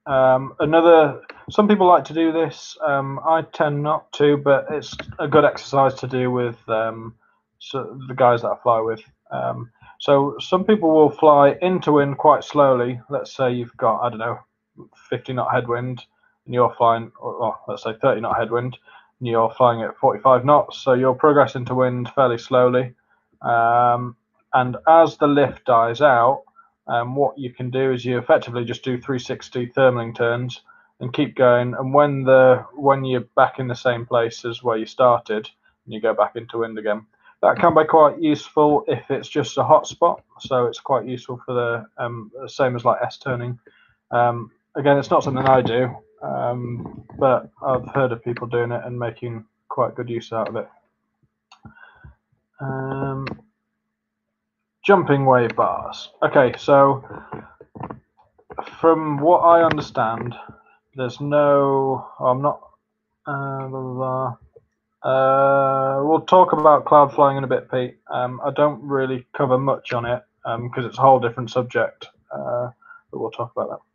Some people like to do this. I tend not to, but it's a good exercise to do with the guys that I fly with. So some people will fly into wind quite slowly. Let's say you've got, I don't know, 50 knot headwind, and you're flying, or let's say 30 knot headwind, and you're flying at 45 knots. So you'll progress into wind fairly slowly. And as the lift dies out, what you can do is you effectively just do 360 thermaling turns and keep going. And when you're back in the same place as where you started, and you go back into wind again. That can be quite useful if it's just a hot spot. So it's quite useful for the same as like S turning. Again, it's not something I do, but I've heard of people doing it and making quite good use out of it. Jumping wave bars. Okay, so from what I understand, there's no. I'm not. We'll talk about cloud flying in a bit, Pete. I don't really cover much on it because it's a whole different subject, but we'll talk about that.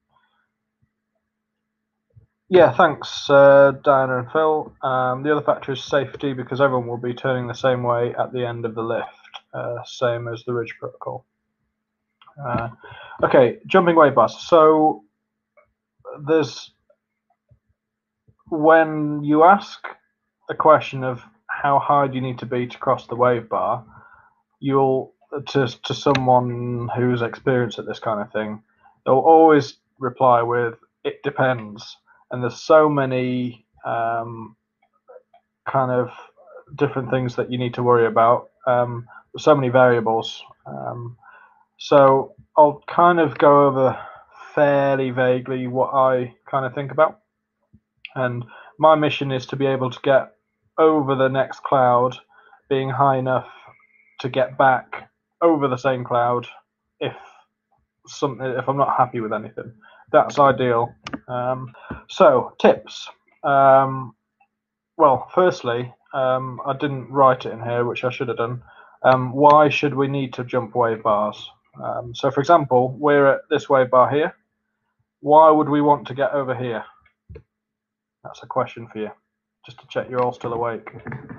Yeah, thanks, Diana and Phil. The other factor is safety because everyone will be turning the same way at the end of the lift, same as the ridge protocol. Okay, jumping wave bars. So when you ask the question of how high do you need to be to cross the wave bar, you'll to someone who's experienced at this kind of thing, they'll always reply with "it depends," and there's so many kind of different things that you need to worry about. So many variables. So I'll kind of go over fairly vaguely what I kind of think about. And my mission is to be able to get over the next cloud, being high enough to get back over the same cloud if I'm not happy with anything. That's ideal. So tips. Well, firstly, I didn't write it in here, which I should have done. Why should we need to jump wave bars? So, for example, we're at this wave bar here. Why would we want to get over here? That's a question for you, just to check you're all still awake.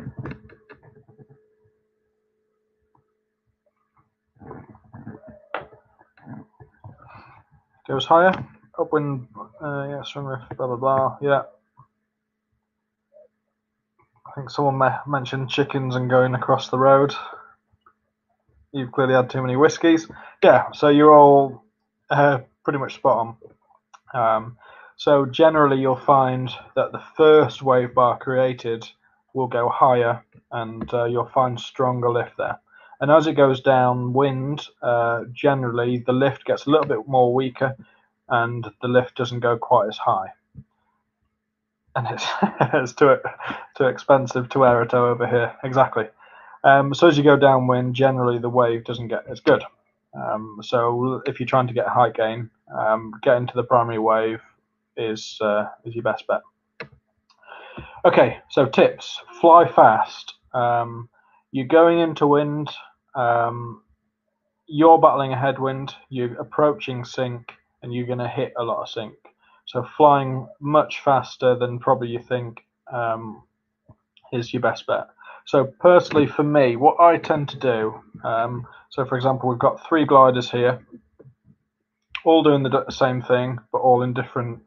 Goes higher, upwind, yeah, swing lift, blah, blah, blah, yeah. I think someone mentioned chickens and going across the road. You've clearly had too many whiskies. Yeah, so you're all pretty much spot on. So generally you'll find that the first wave bar created will go higher and you'll find stronger lift there. And as it goes downwind, generally the lift gets a little bit more weaker and the lift doesn't go quite as high. And it's too expensive to air a tow over here. Exactly. So as you go downwind, generally the wave doesn't get as good. So if you're trying to get a height gain, getting to the primary wave is your best bet. Okay, so tips: fly fast. You're going into wind. You're battling a headwind. You're approaching sink, and you're going to hit a lot of sink. So flying much faster than probably you think is your best bet. So personally for me, what I tend to do, so for example, we've got 3 gliders here, all doing the same thing, but all in different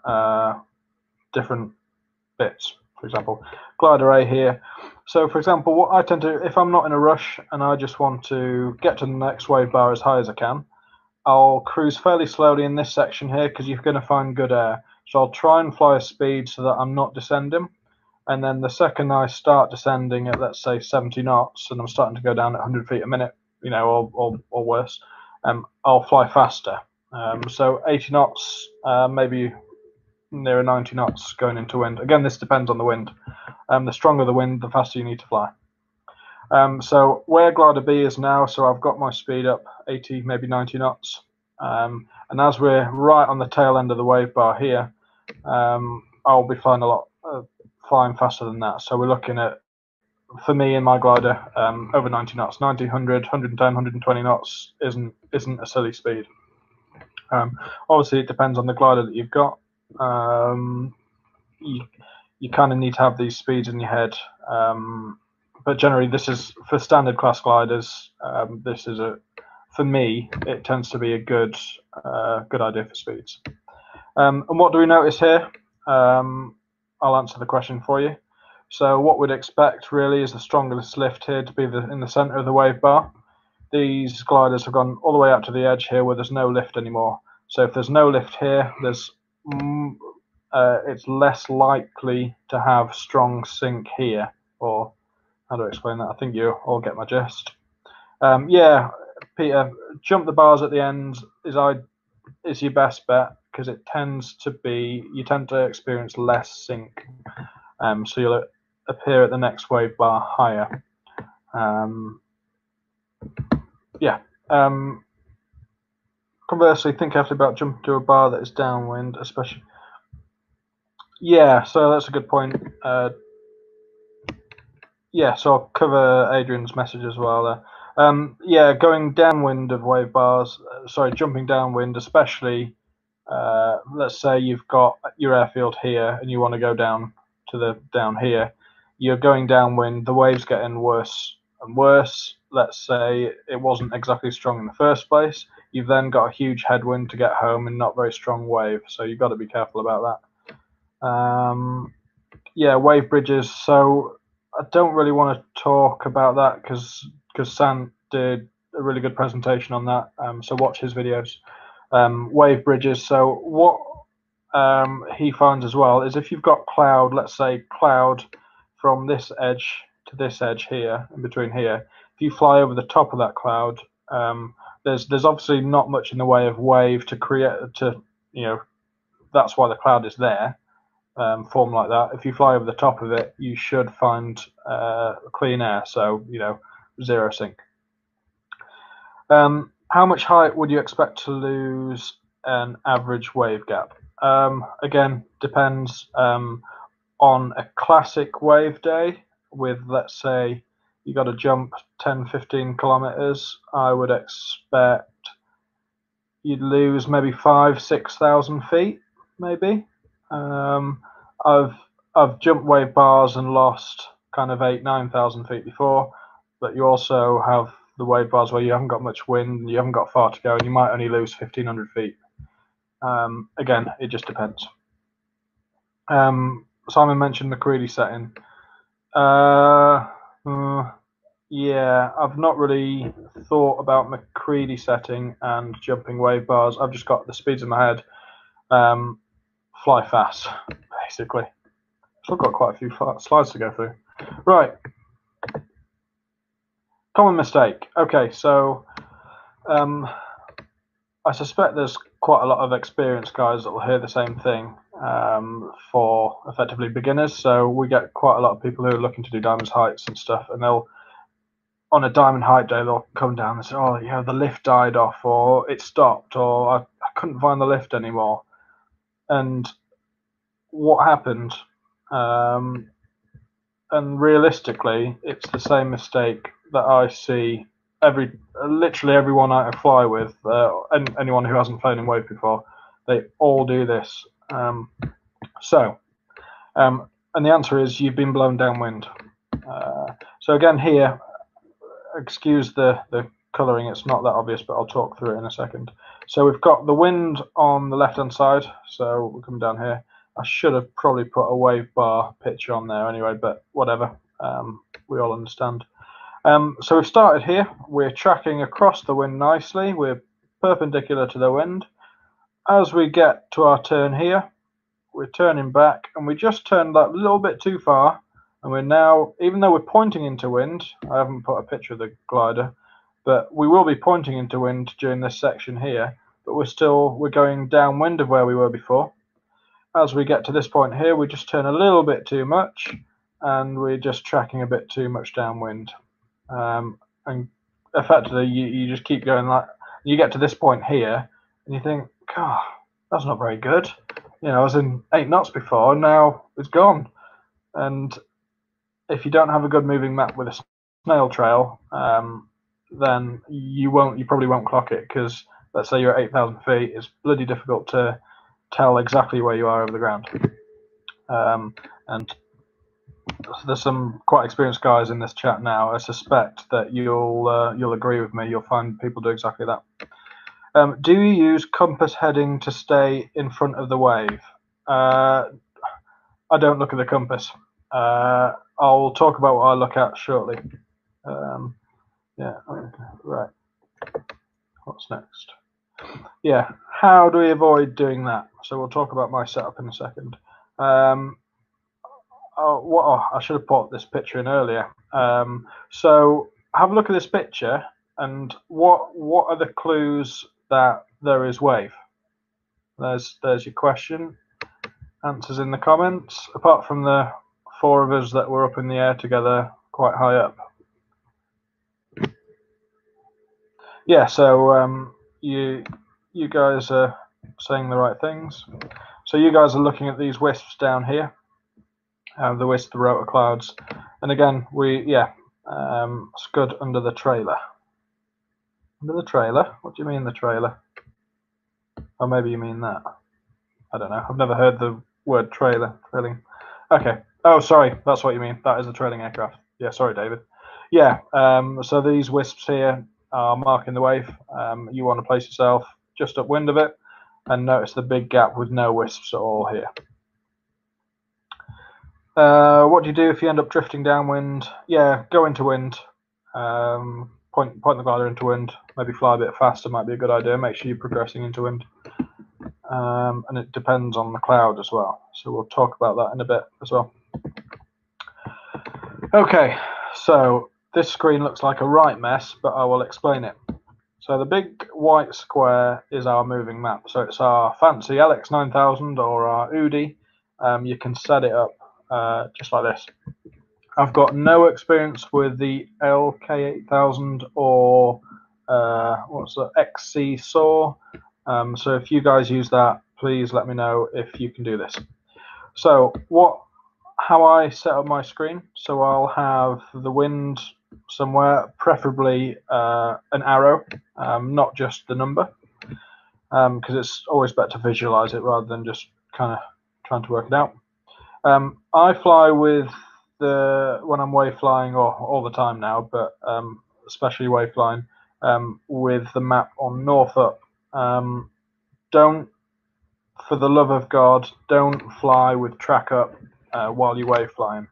bits. For example, glider A here. So for example, what I tend to do, if I'm not in a rush and I just want to get to the next wave bar as high as I can, I'll cruise fairly slowly in this section here because you're going to find good air. So I'll try and fly a speed so that I'm not descending. And then the second I start descending at, let's say, 70 knots, and I'm starting to go down at 100 feet a minute, or worse, I'll fly faster. So 80 knots, maybe nearer 90 knots going into wind. Again, this depends on the wind. The stronger the wind, the faster you need to fly. So where glider B is now, so I've got my speed up 80, maybe 90 knots. And as we're right on the tail end of the wave bar here, I'll be flying flying faster than that. So we're looking at, for me in my glider, over 90 knots, 90, 100, 110, 120 knots isn't a silly speed. Obviously, it depends on the glider that you've got. You kind of need to have these speeds in your head. But generally, this is for standard class gliders. This is for me, it tends to be a good idea for speeds. And what do we notice here? I'll answer the question for you. So what we'd expect really is the strongest lift here to be in the center of the wave bar. These gliders have gone all the way out to the edge here where there's no lift anymore. So if there's no lift here, it's less likely to have strong sink here. Or how do I explain that? I think you all get my gist. Yeah, Peter, jump the bars at the end is your best bet because you tend to experience less sink. So you'll appear at the next wave bar higher. Yeah. Conversely, think carefully about jumping to a bar that is downwind, especially. Yeah, so that's a good point. Yeah, so I'll cover Adrian's message as well there. Yeah, going downwind of wave bars, jumping downwind, especially, let's say you've got your airfield here and you want to go down here. You're going downwind, the wave's getting worse and worse. Let's say it wasn't exactly strong in the first place. You've then got a huge headwind to get home and not very strong wave, so you've got to be careful about that. Yeah, wave bridges. So I don't really want to talk about that because Sant did a really good presentation on that. So watch his videos. Wave bridges. So what he finds as well is if you've got cloud, let's say cloud from this edge to this edge here, in between here, if you fly over the top of that cloud, there's obviously not much in the way of wave to create, that's why the cloud is there, form like that. If you fly over the top of it, you should find clean air, so zero sink. How much height would you expect to lose an average wave gap? Again, depends. On a classic wave day with, let's say, you got to jump 10-15 kilometers, I would expect you'd lose maybe 5,000-6,000 feet, maybe. I've jumped wave bars and lost kind of 8,000-9,000 feet before, but you also have the wave bars where you haven't got much wind, you haven't got far to go, and you might only lose 1,500 feet. Again, it just depends. Simon mentioned McCready setting. Yeah, I've not really thought about McCready setting and jumping wave bars. I've just got the speeds in my head. Fly fast, basically. I've got quite a few slides to go through. Right. Common mistake. Okay, so I suspect there's quite a lot of experienced guys that will hear the same thing for effectively beginners. So we get quite a lot of people who are looking to do diamond heights and stuff, and they'll, on a diamond height day, they'll come down and say, oh, the lift died off, or it stopped, or I couldn't find the lift anymore. And what happened? And realistically, it's the same mistake that I see literally everyone I fly with, and anyone who hasn't flown in wave before, they all do this. And the answer is you've been blown downwind. So again here, excuse the colouring, it's not that obvious, but I'll talk through it in a second. So we've got the wind on the left hand side, so we're coming down here. I should have probably put a wave bar picture on there anyway, but whatever, we all understand. So we've started here, we're tracking across the wind nicely, we're perpendicular to the wind. As we get to our turn here, we're turning back, and we just turned that little bit too far, and we're now, even though we're pointing into wind, I haven't put a picture of the glider, but we will be pointing into wind during this section here, but we're going downwind of where we were before. As we get to this point here, we just turn a little bit too much, and we're just tracking a bit too much downwind. And effectively, you just keep going like, you get to this point here, and you think, God, that's not very good. I was in 8 knots before, and now it's gone. And if you don't have a good moving map with a snail trail, then you probably won't clock it, because let's say you're at 8,000 feet, it's bloody difficult to tell exactly where you are over the ground. And there's some quite experienced guys in this chat now. I suspect that you'll agree with me. You'll find people do exactly that. Do you use compass heading to stay in front of the wave? I don't look at the compass. I'll talk about what I look at shortly. Yeah, right. What's next? Yeah, how do we avoid doing that? So we'll talk about my setup in a second. I should have put this picture in earlier. So have a look at this picture, and what are the clues that there is wave? There's your question. Answers in the comments. Apart from the 4 of us that were up in the air together, quite high up. Yeah. So you guys are saying the right things. So you guys are looking at these wisps down here. The wisp, the rotor clouds, and again scud under the trailer. Under the trailer? What do you mean the trailer? Or maybe you mean that. I don't know. I've never heard the word trailer. Trailing. Okay. Oh, sorry. That's what you mean. That is a trailing aircraft. Yeah. Sorry, David. Yeah. So these wisps here are marking the wave. You want to place yourself just upwind of it, and notice the big gap with no wisps at all here. What do you do if you end up drifting downwind? Yeah, go into wind. point the glider into wind, maybe fly a bit faster might be a good idea. Make sure you're progressing into wind. And it depends on the cloud as well. So we'll talk about that in a bit as well. Okay, so this screen looks like a right mess, but I will explain it. So the big white square is our moving map. So it's our fancy LX9000 or our UDI. You can set it up just like this. I've got no experience with the LK8000 or what's the XC SAW. So if you guys use that, please let me know if you can do this. So how I set up my screen. So I'll have the wind somewhere, preferably an arrow, not just the number, because it's always better to visualize it rather than just kind of trying to work it out. I fly with when I'm wave flying, or all the time now, but especially wave flying, with the map on north up. Don't, for the love of God, don't fly with track up while you're wave flying.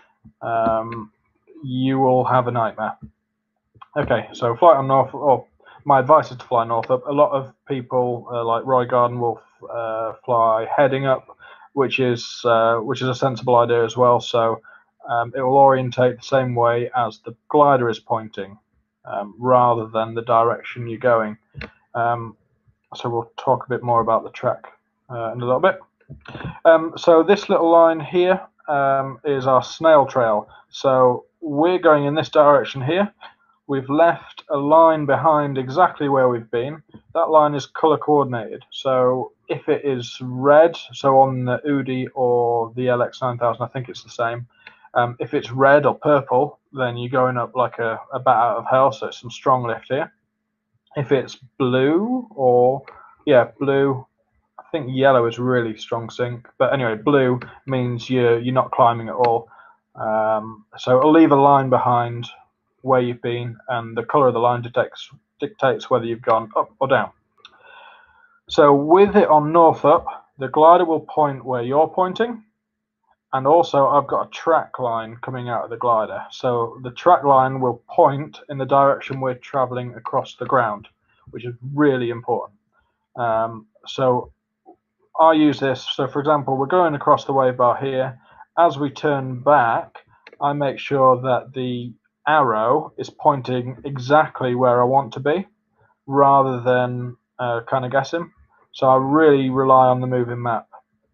You will have a nightmare. Okay, so flight on north, or my advice is to fly north up. A lot of people, like Roy Garden, will fly heading up, which is a sensible idea as well. So it will orientate the same way as the glider is pointing, rather than the direction you're going. So we'll talk a bit more about the track in a little bit. So this little line here is our snail trail. So we're going in this direction here. We've left a line behind exactly where we've been. That line is color coordinated. So if it is red, so on the UDI or the LX9000, I think it's the same. If it's red or purple, then you're going up like a bat out of hell, so it's some strong lift here. If it's blue, blue, I think yellow is really strong sink, but anyway, blue means you're not climbing at all. So it'll leave a line behind where you've been, and the color of the line dictates whether you've gone up or down. So with it on north up, the glider will point where you're pointing, and also I've got a track line coming out of the glider. So the track line will point in the direction we're traveling across the ground, which is really important. So I use this. So for example, we're going across the wave bar here. As we turn back, I make sure that the arrow is pointing exactly where I want to be, rather than kind of guessing. So I really rely on the moving map.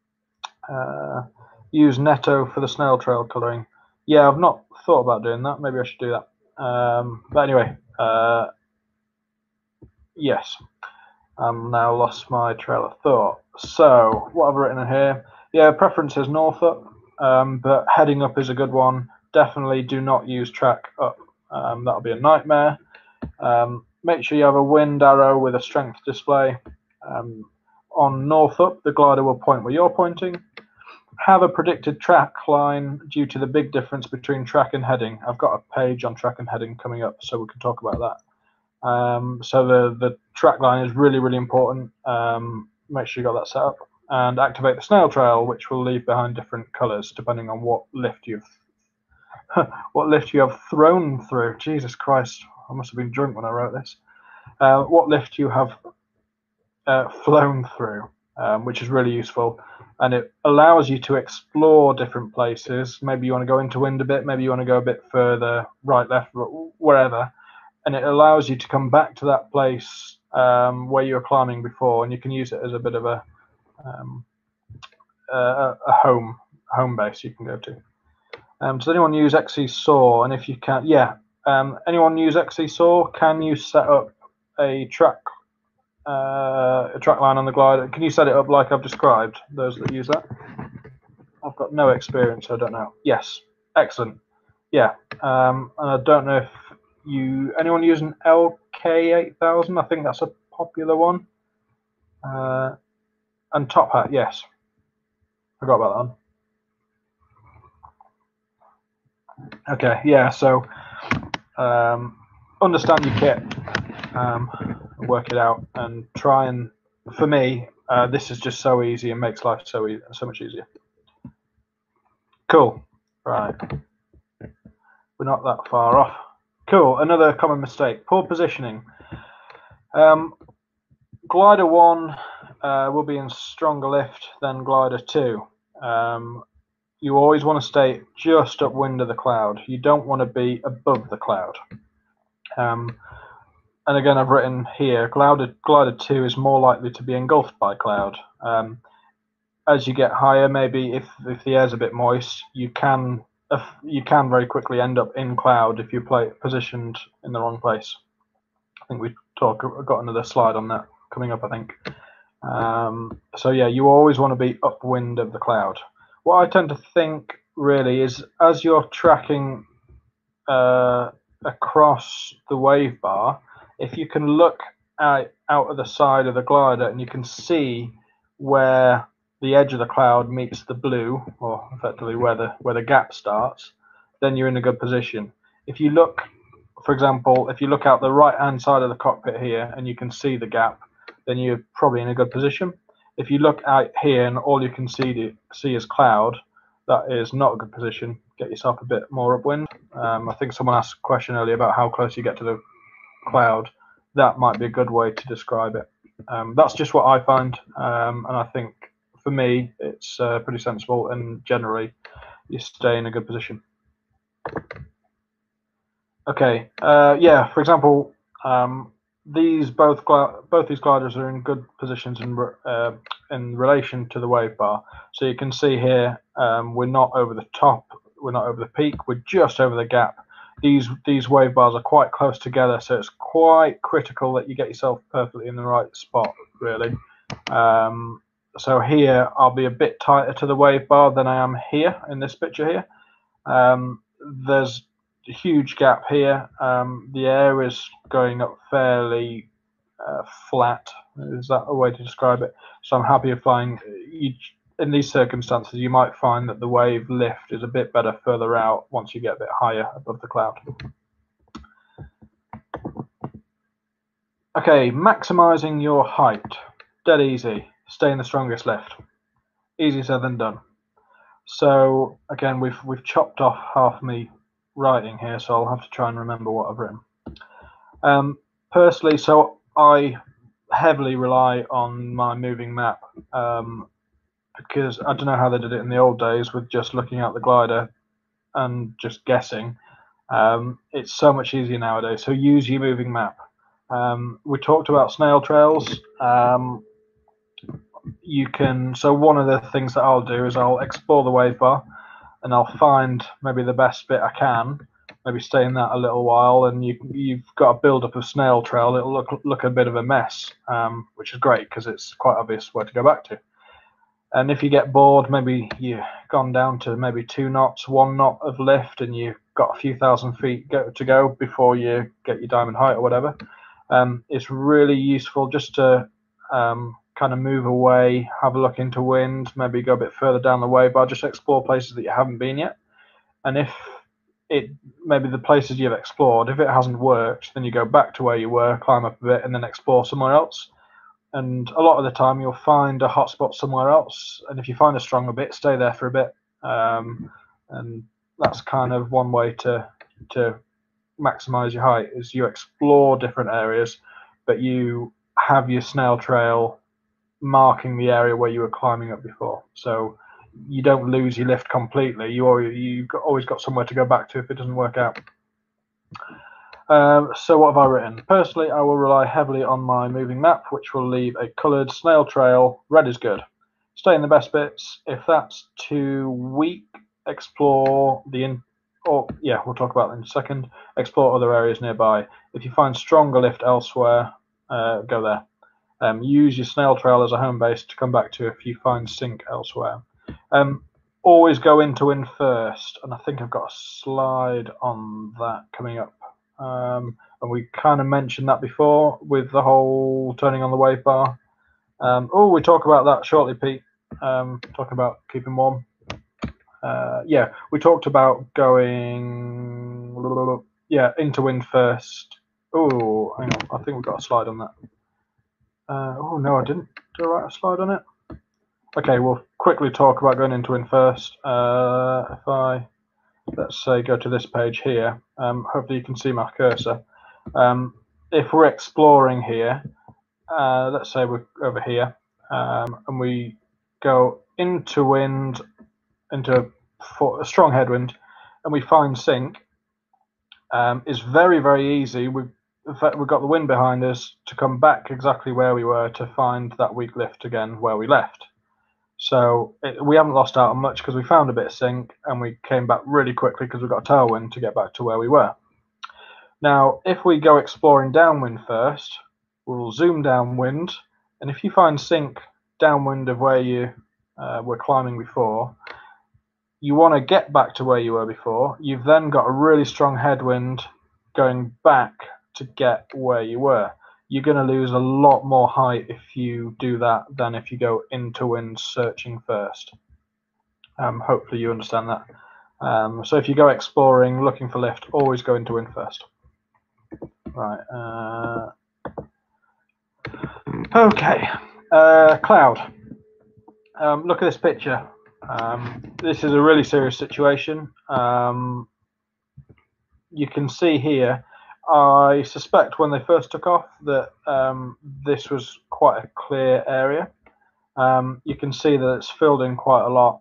Use Netto for the snail trail colouring. Yeah, I've not thought about doing that. Maybe I should do that. But anyway, yes. I'm now lost my trail of thought. So what I've written in here, yeah, preference is north up, but heading up is a good one. Definitely do not use track up. That'll be a nightmare. Make sure you have a wind arrow with a strength display. On north up, the glider will point where you're pointing. Have a predicted track line due to the big difference between track and heading. I've got a page on track and heading coming up, so we can talk about that. So the track line is really, really important. Make sure you got that set up, and activate the snail trail, which will leave behind different colours depending on what lift you've thrown through. Jesus Christ, I must have been drunk when I wrote this. What lift you have flown through, which is really useful, and it allows you to explore different places. Maybe you want to go into wind a bit, maybe you want to go a bit further, right, left, wherever. And it allows you to come back to that place where you were climbing before, and you can use it as a bit of a home base you can go to. Does anyone use XC SAW? And if you can, anyone use XC SAW? Can you set up a track line on the glider? Can you set it up like I've described? Those that use that. I've got no experience, so I don't know. Yes, excellent. Yeah, and I don't know if anyone using LK8000? I think that's a popular one. And Top Hat, yes. Forgot about that one. Okay, yeah, so understand your kit, work it out, and try and, for me, this is just so easy and makes life so much easier. Cool, right. We're not that far off. Cool. Another common mistake: poor positioning. Um, glider 1 will be in stronger lift than glider 2. You always want to stay just upwind of the cloud. You don't want to be above the cloud. And again, I've written here, glider 2 is more likely to be engulfed by cloud. As you get higher, maybe if the air's a bit moist, you can very quickly end up in cloud if you positioned in the wrong place. I think we've got another slide on that coming up, I think. So yeah, you always want to be upwind of the cloud. What I tend to think really is as you're tracking across the wave bar, if you can look out of the side of the glider and you can see where the edge of the cloud meets the blue, or effectively where the gap starts, then you're in a good position. If you look, for example, if you look out the right hand side of the cockpit here and you can see the gap, then you're probably in a good position. If you look out here and all you can see is cloud, that is not a good position. Get yourself a bit more upwind. I think someone asked a question earlier about how close you get to the cloud. That might be a good way to describe it. That's just what I find, and I think for me it's pretty sensible, and generally you stay in a good position. Okay, yeah. For example, both these gliders are in good positions in relation to the wave bar. So you can see here, we're not over the top, we're not over the peak, we're just over the gap. These wave bars are quite close together, so it's quite critical that you get yourself perfectly in the right spot, really. So here I'll be a bit tighter to the wave bar than I am here in this picture here. There's a huge gap here. The air is going up fairly flat. Is that a way to describe it? So I'm happy flying. In these circumstances, you might find that the wave lift is a bit better further out once you get a bit higher above the cloud. Okay, maximising your height. Dead easy. Stay in the strongest lift. Easier said than done. So again, we've chopped off half me writing here, so I'll have to try and remember what I've written. Personally, so I heavily rely on my moving map, because I don't know how they did it in the old days with just looking at the glider and just guessing. It's so much easier nowadays, so use your moving map. We talked about snail trails. So one of the things that I'll do is I'll explore the wave bar and I'll find maybe the best bit I can, maybe stay in that a little while, and you've got a build up of snail trail. It'll look a bit of a mess, which is great because it's quite obvious where to go back to. And if you get bored, maybe you've gone down to maybe 2 knots, 1 knot of lift, and you've got a few thousand feet to go before you get your diamond height or whatever. It's really useful just to kind of move away, have a look into wind, maybe go a bit further down the wave bar, just explore places that you haven't been yet. And if maybe the places you've explored, if it hasn't worked, then you go back to where you were, climb up a bit, and then explore somewhere else. And a lot of the time you'll find a hotspot somewhere else, and if you find a stronger bit, stay there for a bit. And that's kind of one way to maximize your height, is you explore different areas, but you have your snail trail marking the area where you were climbing up before, so you don't lose your lift completely. You've always got somewhere to go back to if it doesn't work out. So what have I written? Personally, I will rely heavily on my moving map, which will leave a coloured snail trail. Red is good. Stay in the best bits. If that's too weak, explore we'll talk about that in a second. Explore other areas nearby. If you find stronger lift elsewhere, go there. Use your snail trail as a home base to come back to if you find sink elsewhere. Always go into wind first, and I think I've got a slide on that coming up. And we kind of mentioned that before with the whole turning on the wave bar. We talk about that shortly, Pete. Talking about keeping warm. We talked about going into wind first. Oh, hang on, I think we've got a slide on that. No, I didn't. Did I write a slide on it? Okay, we'll quickly talk about going into wind first. If I let's say go to this page here. Hopefully you can see my cursor. If we're exploring here, let's say we're over here, and we go into wind, into a strong headwind, and we find sink, it's very, very easy. In fact, we've got the wind behind us to come back exactly where we were to find that weak lift again where we left. So we haven't lost out on much because we found a bit of sink and we came back really quickly because we've got a tailwind to get back to where we were. Now, if we go exploring downwind first, we'll zoom downwind, and if you find sink downwind of where you were climbing before, you want to get back to where you were before. You've then got a really strong headwind going back to get where you were. You're going to lose a lot more height if you do that than if you go into wind searching first. Hopefully you understand that. So if you go exploring, looking for lift, always go into wind first. Right. Okay. Cloud. Look at this picture. This is a really serious situation. You can see here, I suspect when they first took off that this was quite a clear area. You can see that it's filled in quite a lot.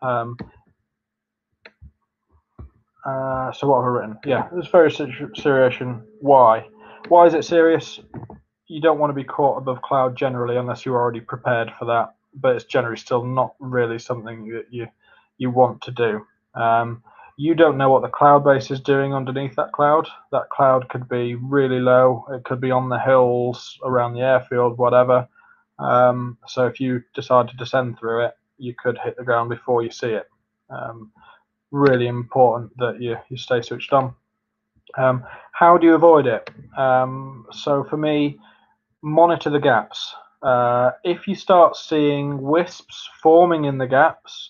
So what have I written? Yeah, it's very serious. Why? Why is it serious? You don't want to be caught above cloud generally unless you're already prepared for that, but it's generally still not really something that you want to do. You don't know what the cloud base is doing underneath that cloud. That cloud could be really low. It could be on the hills, around the airfield, whatever. So if you decide to descend through it, you could hit the ground before you see it. Really important that you stay switched on. How do you avoid it? So for me, monitor the gaps. If you start seeing wisps forming in the gaps,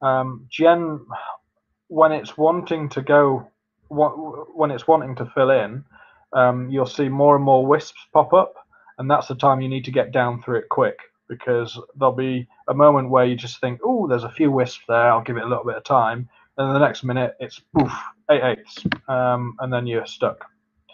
when it's wanting to go, when it's wanting to fill in, you'll see more and more wisps pop up, and that's the time you need to get down through it quick, because there'll be a moment where you just think, oh, there's a few wisps there, I'll give it a little bit of time, and then the next minute it's poof, 8/8, and then you're stuck.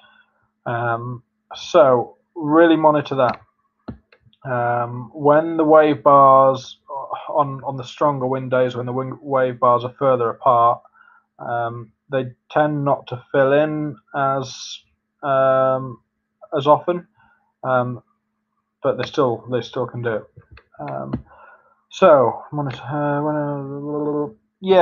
So really monitor that. When the wave bars on the stronger wind days, when the wave bars are further apart, they tend not to fill in as often, but they still can do it. So monitor.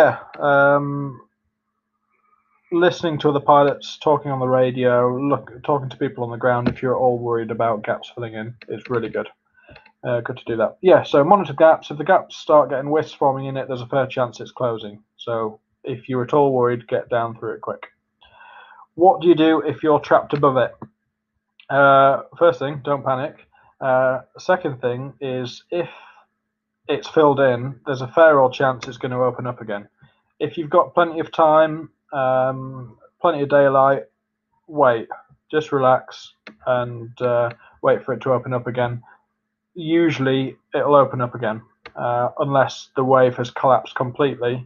Listening to other pilots, talking on the radio, talking to people on the ground if you're all worried about gaps filling in is really good. Good to do that. Yeah, so monitor gaps. If the gaps start getting wisps forming in it, there's a fair chance it's closing. So if you're at all worried, get down through it quick. What do you do if you're trapped above it? First thing, don't panic. Second thing is, if it's filled in, there's a fair old chance it's going to open up again. If you've got plenty of time, plenty of daylight, wait. Just relax and wait for it to open up again. Usually it'll open up again, unless the wave has collapsed completely,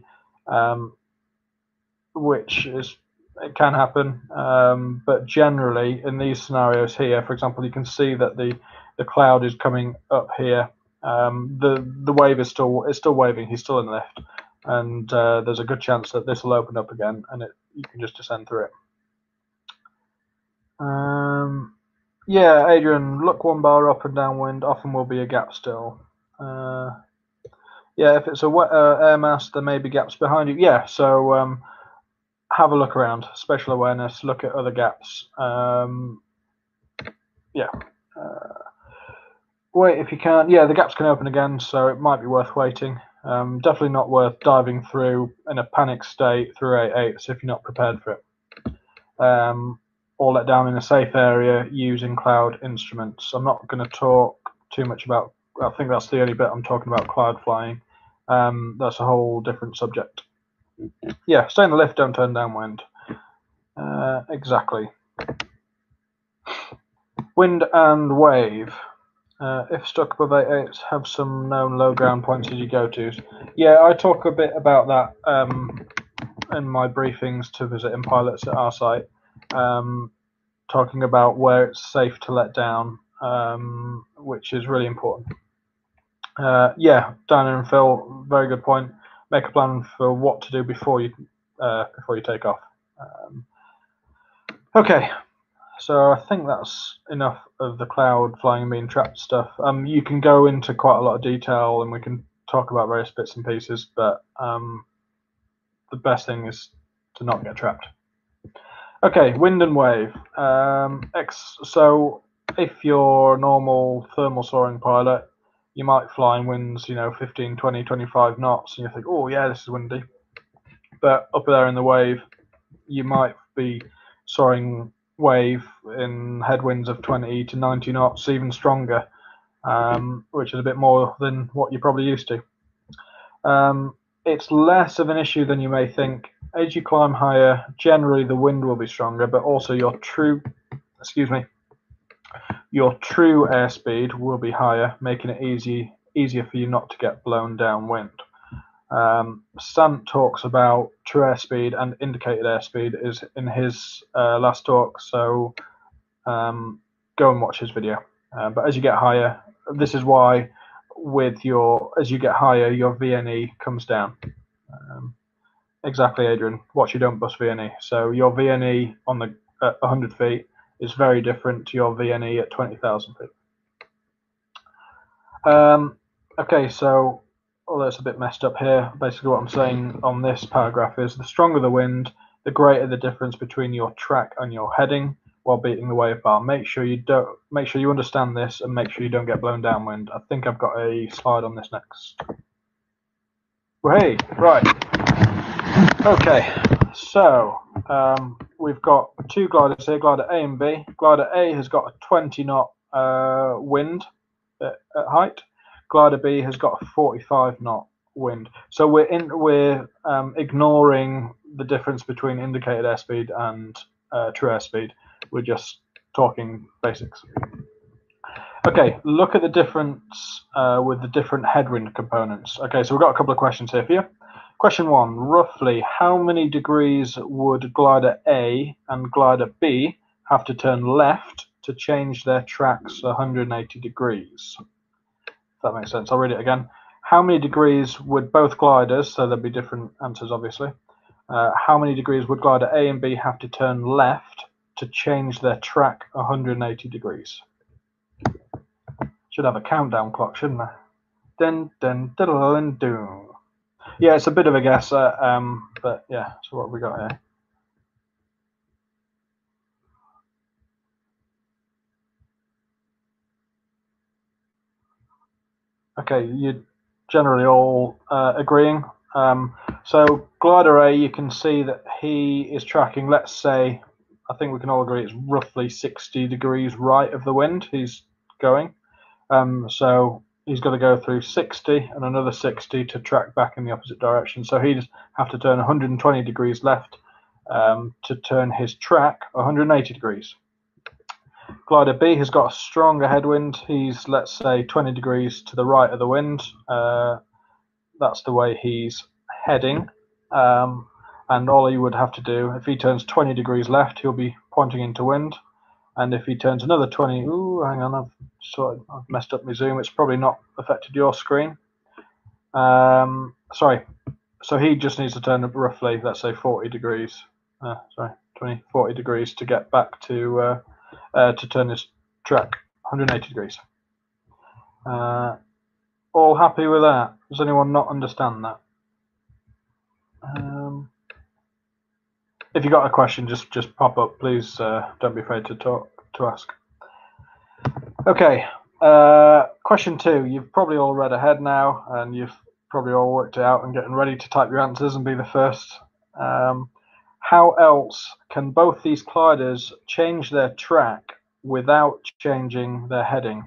which it can happen. But generally, in these scenarios here, for example, you can see that the cloud is coming up here. The wave is still waving. He's still in the lift, and there's a good chance that this will open up again, and you can just descend through it. Yeah, Adrian, look one bar up and downwind, often will be a gap still. Yeah, if it's a wet air mass, there may be gaps behind you. Yeah, so have a look around, spatial awareness, look at other gaps. Yeah. Wait if you can. Yeah, the gaps can open again, so it might be worth waiting. Definitely not worth diving through in a panic state through 8/8 if you're not prepared for it. Or let down in a safe area using cloud instruments. I'm not going to talk too much about, I think that's the only bit I'm talking about, cloud flying. That's a whole different subject. Yeah, stay in the lift, don't turn downwind. Exactly. Wind and wave. If stuck above 8/8, have some known low ground points as you go to. Yeah, I talk a bit about that in my briefings to visiting pilots at our site, talking about where it's safe to let down, which is really important. Yeah, Dana and Phil, very good point. Make a plan for what to do before you take off. Okay, so I think that's enough of the cloud flying and being trapped stuff. You can go into quite a lot of detail, and we can talk about various bits and pieces, but the best thing is to not get trapped. Okay, wind and wave. So if you're a normal thermal soaring pilot, you might fly in winds, 15, 20, 25 knots, and you think, oh yeah, this is windy. But up there in the wave, you might be soaring wave in headwinds of 20 to 90 knots, even stronger, which is a bit more than what you're probably used to. It's less of an issue than you may think. As you climb higher, generally the wind will be stronger, but also your true airspeed will be higher, making it easier for you not to get blown downwind. Sant talks about true airspeed and indicated airspeed is in his last talk, so go and watch his video. But as you get higher, this is why as you get higher, your VNE comes down. Exactly, Adrian. Watch you don't bust VNE. So your VNE at 100 feet is very different to your VNE at 20,000 feet. Okay, so that's a bit messed up here. Basically, what I'm saying on this paragraph is the stronger the wind, the greater the difference between your track and your heading while beating the wave bar. Make sure you understand this, and make sure you don't get blown downwind. I think I've got a slide on this next. Well, hey, right. Okay, so we've got two gliders here, glider A and B. Glider A has got a 20 knot wind at height. Glider B has got a 45 knot wind. So we're ignoring the difference between indicated airspeed and true airspeed. We're just talking basics. Okay, look at the difference with the different headwind components. Okay, so we've got a couple of questions here for you. Question 1, roughly how many degrees would glider A and glider B have to turn left to change their tracks 180 degrees? If that makes sense, I'll read it again. How many degrees would both gliders, so there'll be different answers obviously, how many degrees would glider A and B have to turn left to change their track 180 degrees? Should have a countdown clock, shouldn't I? Dun dun dun dun dun. Yeah, it's a bit of a guess, but yeah, so what have we got here? Okay, you're generally all agreeing. So glider A, you can see that he is tracking, let's say, I think we can all agree it's roughly 60 degrees right of the wind he's going. So he's got to go through 60 and another 60 to track back in the opposite direction. So he'd have to turn 120 degrees left to turn his track 180 degrees. Glider B has got a stronger headwind. He's, let's say, 20 degrees to the right of the wind. That's the way he's heading. And all he would have to do, if he turns 20 degrees left, he'll be pointing into wind. And if he turns another 20, hang on, I've messed up my zoom. It's probably not affected your screen. Sorry. So he just needs to turn up roughly, let's say, 40 degrees. 40 degrees to get back to turn his track 180 degrees. All happy with that? Does anyone not understand that? If you got a question, just pop up. Please don't be afraid to ask. Okay, question 2. You've probably all read ahead now, and you've probably all worked it out and getting ready to type your answers and be the first. How else can both these gliders change their track without changing their heading?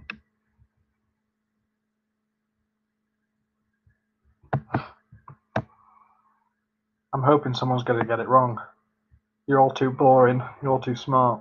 I'm hoping someone's going to get it wrong. You're all too boring. You're all too smart.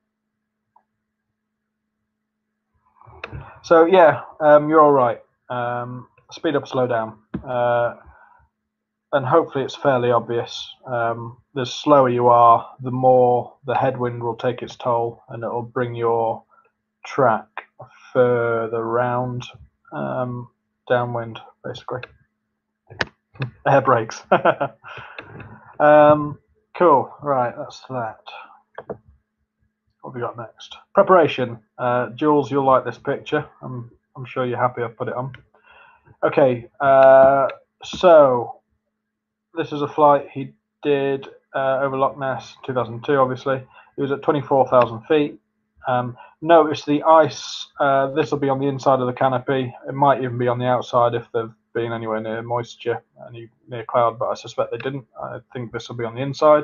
So yeah, you're all right. Speed up, slow down. and hopefully it's fairly obvious. The slower you are, the more the headwind will take its toll, and it'll bring your track further round, downwind, basically. Air brakes. Cool. Right, that's that. What have we got next? Preparation. Jules, you'll like this picture. I'm sure you're happy I've put it on. Okay, so this is a flight he did over Loch Ness, 2002, obviously. It was at 24,000 feet. Notice the ice, this will be on the inside of the canopy. It might even be on the outside if they've been anywhere near moisture, near cloud, but I suspect they didn't. I think this will be on the inside.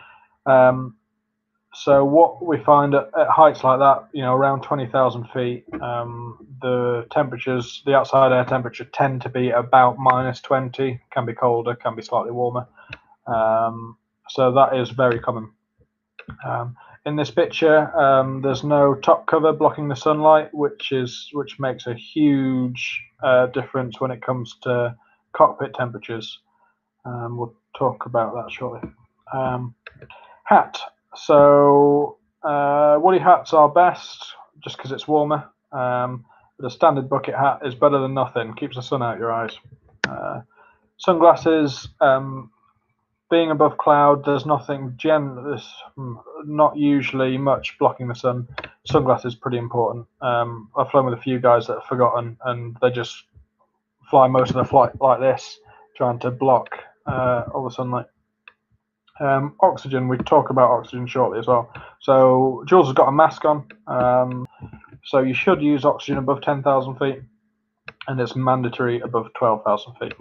So what we find at heights like that, around 20,000 feet, the temperatures, the outside air temperature tend to be about -20, can be colder, can be slightly warmer. So that is very common. In this picture, there's no top cover blocking the sunlight, which makes a huge difference when it comes to cockpit temperatures. We'll talk about that shortly. Hat. So woolly hats are best just because it's warmer. But a standard bucket hat is better than nothing. Keeps the sun out your eyes. Sunglasses. Being above cloud, there's nothing. There's not usually much blocking the sun. Sunglasses pretty important. I've flown with a few guys that have forgotten, and they just fly most of the flight like this, trying to block all the sunlight. Oxygen, we talk about oxygen shortly as well. So Jules has got a mask on, so you should use oxygen above 10,000 feet, and it's mandatory above 12,000 feet.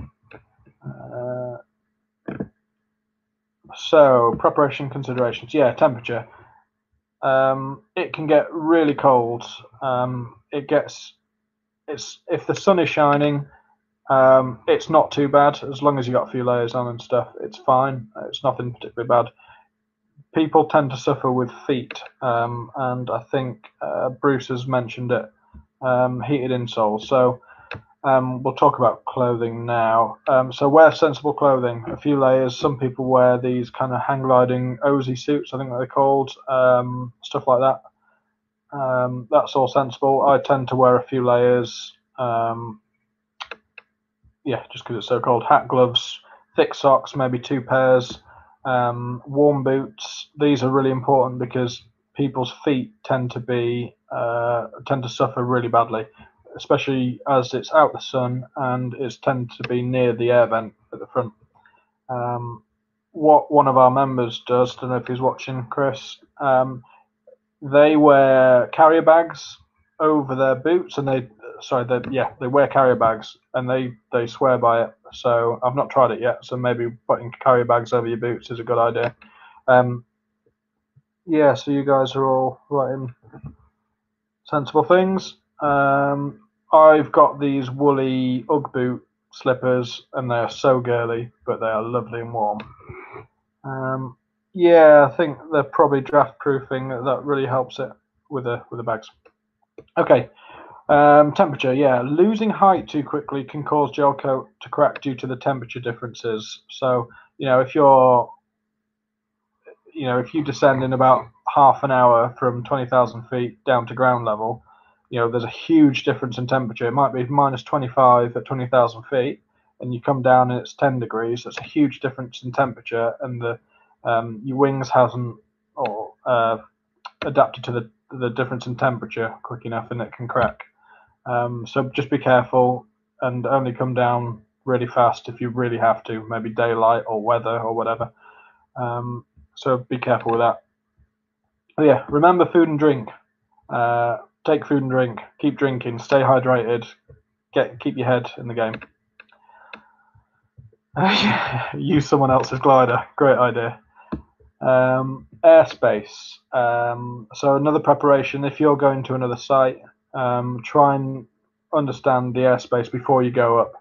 So preparation considerations, yeah, temperature. It can get really cold. If the sun is shining, it's not too bad as long as you got a few layers on and stuff. It's fine. It's nothing particularly bad. People tend to suffer with feet, and I think Bruce has mentioned it. Heated insoles. So we'll talk about clothing now. So wear sensible clothing. A few layers. Some people wear these kind of hang gliding OZ suits, I think they're called. Stuff like that. That's all sensible. I tend to wear a few layers. Yeah, just because it's so cold. Hat, gloves, thick socks, maybe 2 pairs. Warm boots. These are really important because people's feet tend to suffer really badly, especially as it's out the sun and it's tend to be near the air vent at the front. What one of our members does, don't know if he's watching, Chris, they wear carrier bags over their boots, and they wear carrier bags, and they swear by it. So I've not tried it yet, so maybe putting carrier bags over your boots is a good idea. Yeah, so you guys are all writing sensible things. I've got these woolly Ugg boot slippers, and they are so girly, but they are lovely and warm. Yeah, I think they're probably draft proofing. That really helps it with the bags. Okay. Temperature, yeah. Losing height too quickly can cause gel coat to crack due to the temperature differences. So, if you descend in about half an hour from 20,000 feet down to ground level, there's a huge difference in temperature. It might be -25 at 20,000 feet, and you come down and it's 10 degrees. So it's a huge difference in temperature, and your wings hasn't adapted to the difference in temperature quick enough, and it can crack. So just be careful and only come down really fast if you really have to, maybe daylight or weather or whatever. So be careful with that. But yeah, remember food and drink. Take food and drink. Keep drinking. Stay hydrated. Keep your head in the game. Use someone else's glider. Great idea. Airspace. So another preparation. If you're going to another site, try and understand the airspace before you go up.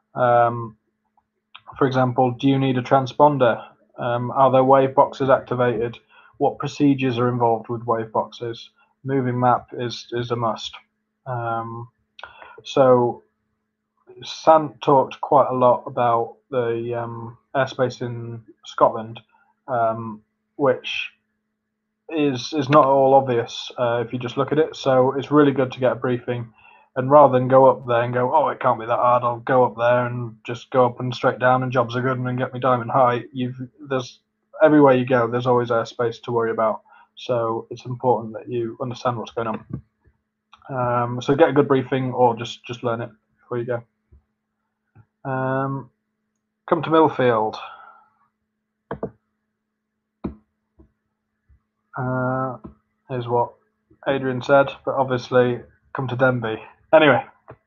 For example, do you need a transponder? Are there wave boxes activated? What procedures are involved with wave boxes? Moving map is a must. So Sant talked quite a lot about the airspace in Scotland, which is not all obvious if you just look at it. So it's really good to get a briefing, and rather than go up there and go, oh, it can't be that hard, I'll go up there and just go up and straight down, and jobs are good, and then get me diamond high. There's everywhere you go, there's always airspace to worry about. So it's important that you understand what's going on. So get a good briefing, or just learn it before you go. Come to Millfield. Is what Adrian said, but obviously come to Denbigh. Anyway,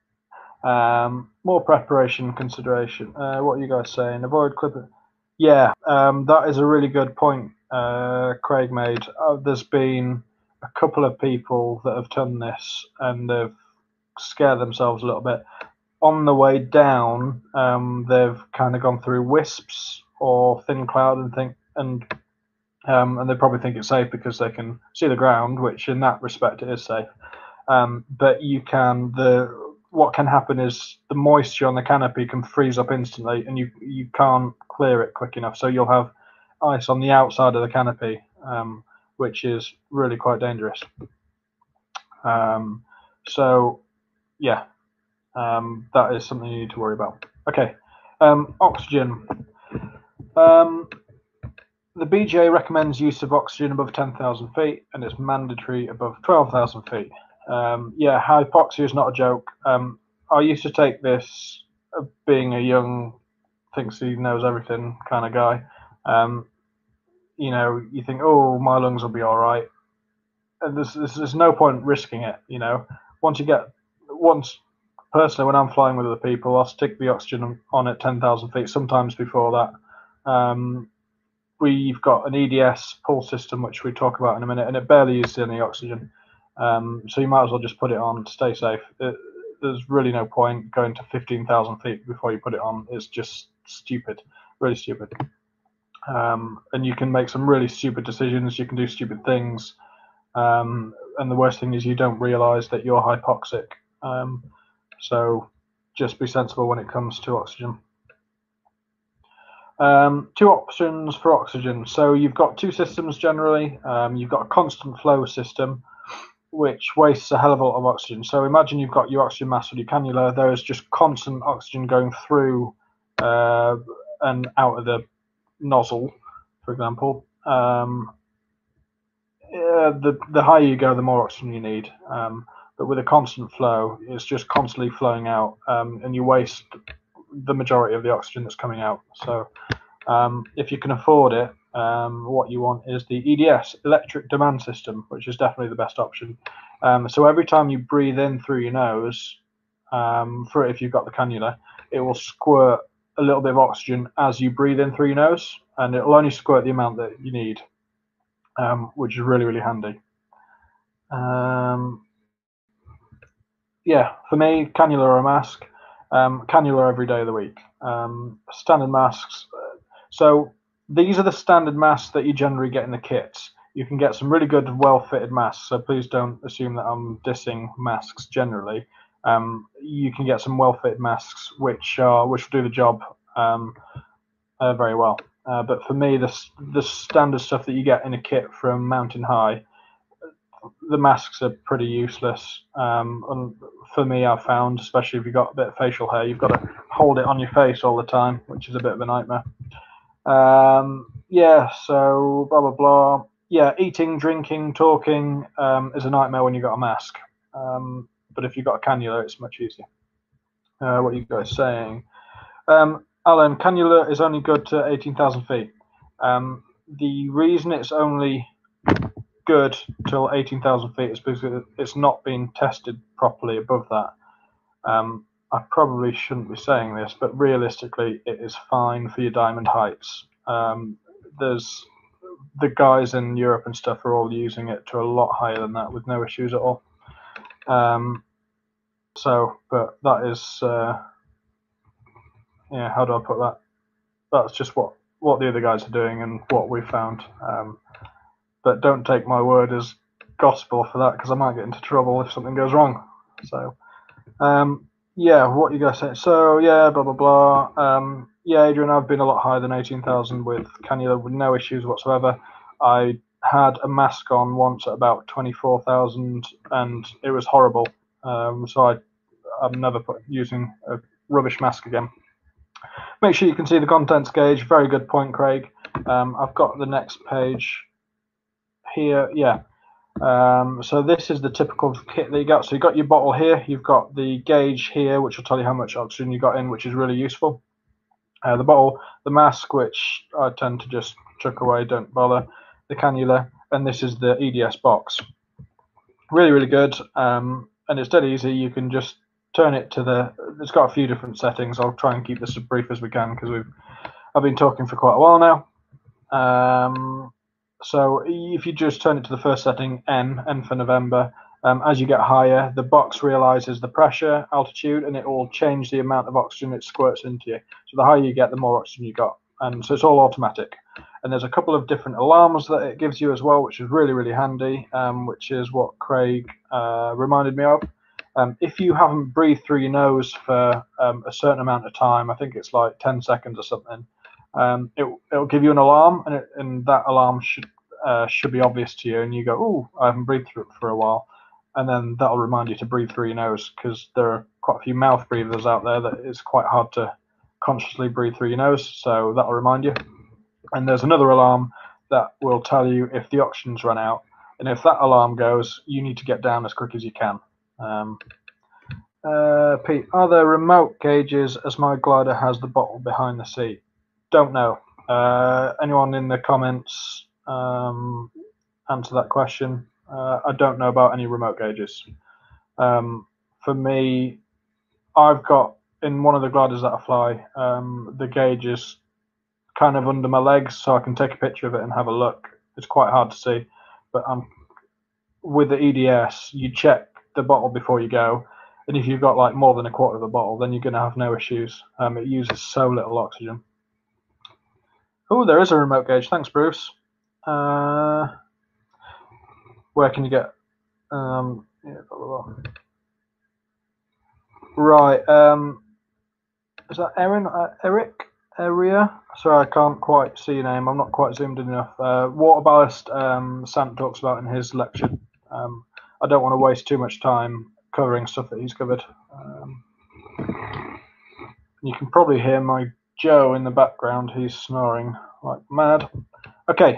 more preparation consideration. What are you guys saying? Avoid clipping. Yeah, that is a really good point Craig made. There's been a couple of people that have done this and they've scared themselves a little bit. On the way down, they've kind of gone through wisps or thin cloud and they probably think it's safe because they can see the ground, which in that respect it is safe. But what can happen is the moisture on the canopy can freeze up instantly, and you can't clear it quick enough. So you'll have ice on the outside of the canopy, which is really quite dangerous. So yeah, that is something you need to worry about. Okay, oxygen. The BJ recommends use of oxygen above 10,000 feet, and it's mandatory above 12,000 feet. Yeah, hypoxia is not a joke. I used to take this, being a young, thinks he knows everything kind of guy. You know, you think, oh, my lungs will be all right. And there's no point risking it. You know, once personally, when I'm flying with other people, I'll stick the oxygen on at 10,000 feet. Sometimes before that. We've got an EDS pull system, which we talk about in a minute, and it barely uses any oxygen. So you might as well just put it on to stay safe. There's really no point going to 15,000 feet before you put it on. It's just stupid, really stupid. And you can make some really stupid decisions. You can do stupid things. And the worst thing is you don't realize that you're hypoxic. So just be sensible when it comes to oxygen. Two options for oxygen. So you've got two systems generally. You've got a constant flow system, which wastes a hell of a lot of oxygen. So imagine you've got your oxygen mask with your cannula. There's just constant oxygen going through and out of the nozzle, for example. The higher you go, the more oxygen you need. But with a constant flow, it's just constantly flowing out, and you waste the majority of the oxygen that's coming out. So if you can afford it, what you want is the EDS, electric demand system, which is definitely the best option. So every time you breathe in through your nose, if you've got the cannula, it will squirt a little bit of oxygen as you breathe in through your nose, and it will only squirt the amount that you need, which is really, really handy. Yeah, for me, cannula or a mask. Cannula every day of the week. Standard masks. So these are the standard masks that you generally get in the kits. You can get some really good, well-fitted masks. So please don't assume that I'm dissing masks generally. You can get some well-fitted masks which will do the job very well. But for me, the standard stuff that you get in a kit from Mountain High, the masks are pretty useless. And for me, I've found, especially if you've got a bit of facial hair, you've got to hold it on your face all the time, which is a bit of a nightmare. Yeah, so blah, blah, blah. Yeah, eating, drinking, talking is a nightmare when you've got a mask. But if you've got a cannula, it's much easier. What are you guys saying? Alan, cannula is only good to 18,000 feet. The reason it's only good till 18,000 feet is because it's not been tested properly above that. I probably shouldn't be saying this, but realistically, it is fine for your diamond heights. There's the guys in Europe and stuff are all using it to a lot higher than that with no issues at all. But that is, yeah, how do I put that? That's just what the other guys are doing and what we found. But don't take my word as gospel for that, because I might get into trouble if something goes wrong. So, Yeah, what you guys say? So yeah, blah blah blah. Yeah, Adrian, I've been a lot higher than 18,000 with cannula with no issues whatsoever. I had a mask on once at about 24,000, and it was horrible. So I'm never using a rubbish mask again. Make sure you can see the contents gauge. Very good point, Craig. I've got the next page here. Yeah. So this is the typical kit that you got. So you've got your bottle here, you've got the gauge here, which will tell you how much oxygen you got in, which is really useful. The bottle, the mask, which I tend to just chuck away, don't bother, the cannula, and this is the EDS box. Really, really good, and it's dead easy. You can just turn it to the. It's got a few different settings. I'll try and keep this as brief as we can because I've been talking for quite a while now. So if you just turn it to the first setting, N for November, as you get higher, the box realizes the pressure, altitude, and it will change the amount of oxygen it squirts into you. So the higher you get, the more oxygen you got. And so it's all automatic. And there's a couple of different alarms that it gives you as well, which is really, really handy, which is what Craig reminded me of. If you haven't breathed through your nose for a certain amount of time, I think it's like 10 seconds or something, it'll give you an alarm, and that alarm should be obvious to you, and you go, "Oh, I haven't breathed through it for a while," and then that'll remind you to breathe through your nose, because there are quite a few mouth breathers out there that it's quite hard to consciously breathe through your nose, so that'll remind you. And there's another alarm that will tell you if the oxygen's run out, and if that alarm goes, you need to get down as quick as you can. Pete, are there remote gauges as my glider has the bottle behind the seat? Don't know. Anyone in the comments answer that question? I don't know about any remote gauges. For me, I've got in one of the gliders that I fly, the gauge is kind of under my legs, so I can take a picture of it and have a look. It's quite hard to see, but with the EDS, you check the bottle before you go, and if you've got like more than a quarter of a bottle, then you're going to have no issues. It uses so little oxygen. Oh, there is a remote gauge. Thanks, Bruce. Where can you get? Yeah, blah, blah, blah. Right. Is that Erin? Eric? Area? Sorry, I can't quite see your name. I'm not quite zoomed in enough. Water ballast, Sant talks about in his lecture. I don't want to waste too much time covering stuff that he's covered. You can probably hear my Joe in the background. He's snoring like mad. Okay.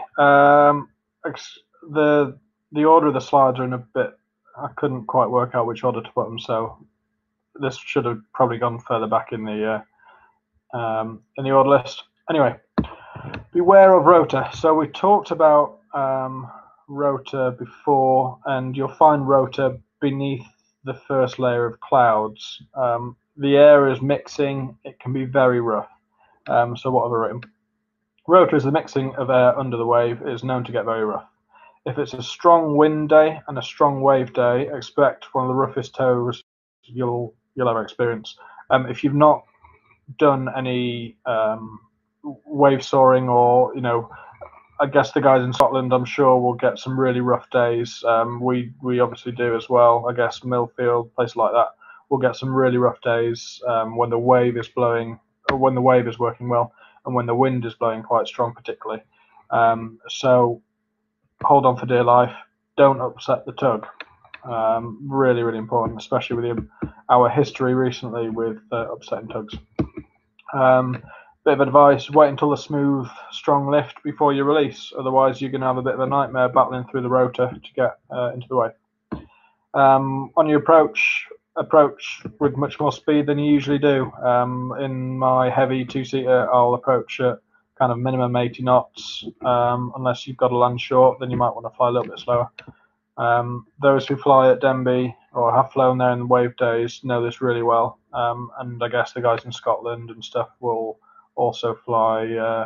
The order of the slides are in a bit. I couldn't quite work out which order to put them, so this should have probably gone further back in the order list. Anyway, beware of rotor. So we talked about rotor before, and you'll find rotor beneath the first layer of clouds. The air is mixing. It can be very rough. So what have I written? Rotor is the mixing of air under the wave. It is known to get very rough. If it's a strong wind day and a strong wave day, expect one of the roughest tows you'll ever experience. If you've not done any wave soaring, or I guess the guys in Scotland, I'm sure, will get some really rough days. We obviously do as well. I guess Millfield, places like that, will get some really rough days when the wave is blowing, or when the wave is working well, and when the wind is blowing quite strong, particularly. So hold on for dear life. Don't upset the tug. Really, really important, especially with our history recently with upsetting tugs. Bit of advice: wait until the smooth, strong lift before you release. Otherwise, you're going to have a bit of a nightmare battling through the rotor to get into the wave. On your approach with much more speed than you usually do. In my heavy two-seater, I'll approach at kind of minimum 80 knots. Unless you've got to land short, then you might want to fly a little bit slower. Those who fly at Denbigh or have flown there in the wave days know this really well. And I guess the guys in Scotland and stuff will also fly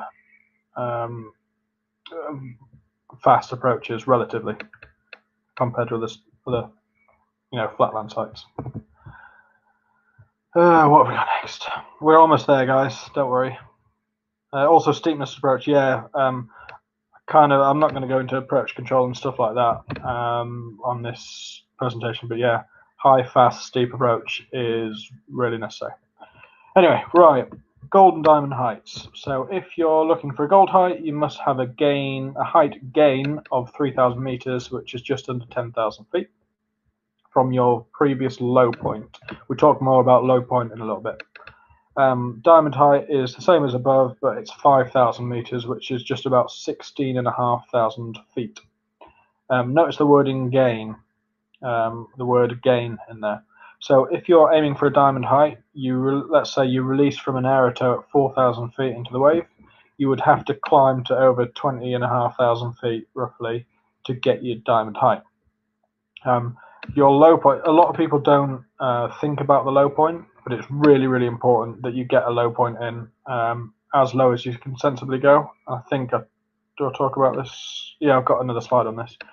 fast approaches relatively compared to other flatland sites. What have we got next? We're almost there, guys. Don't worry. Also, steepness approach. Yeah. I'm not going to go into approach control and stuff like that on this presentation, but yeah, high, fast, steep approach is really necessary. Anyway, right, gold and diamond heights. So if you're looking for a gold height, you must have a height gain of 3,000 meters, which is just under 10,000 feet from your previous low point. We'll talk more about low point in a little bit. Diamond height is the same as above, but it's 5,000 meters, which is just about 16,500 feet. Notice the wording gain, the word gain in there. So if you're aiming for a diamond height, let's say you release from an aerotow at 4,000 feet into the wave, you would have to climb to over 20,500 feet roughly to get your diamond height. Your low point, a lot of people don't think about the low point, but it's really, really important that you get a low point in as low as you can sensibly go. I think, do I talk about this? Yeah, I've got another slide on this.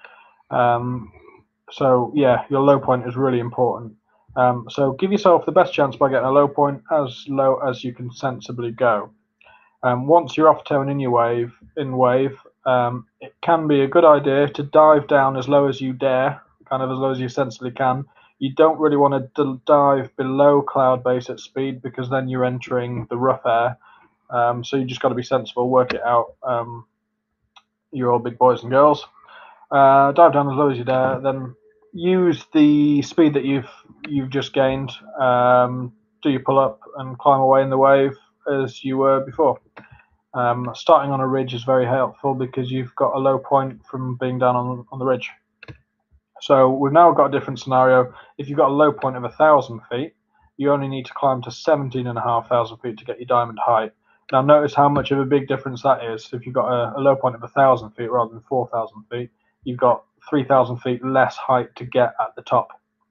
So yeah, your low point is really important. So give yourself the best chance by getting a low point as low as you can sensibly go. Once you're off tow and in your wave, it can be a good idea to dive down as low as you dare, kind of as low as you sensibly can. You don't really want to dive below cloud base at speed because then you're entering the rough air. So you just got to be sensible, work it out. You're all big boys and girls. Dive down as low as you dare, then use the speed that you've just gained. Do your pull up and climb away in the wave as you were before. Starting on a ridge is very helpful because you've got a low point from being down on the ridge. So we've now got a different scenario. If you've got a low point of 1,000 feet, you only need to climb to 17,500 feet to get your diamond height. Now notice how much of a big difference that is. If you've got a low point of 1,000 feet rather than 4,000 feet, you've got 3,000 feet less height to get at the top.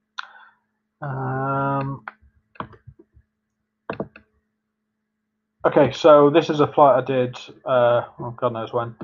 Okay, so this is a flight I did, God knows when.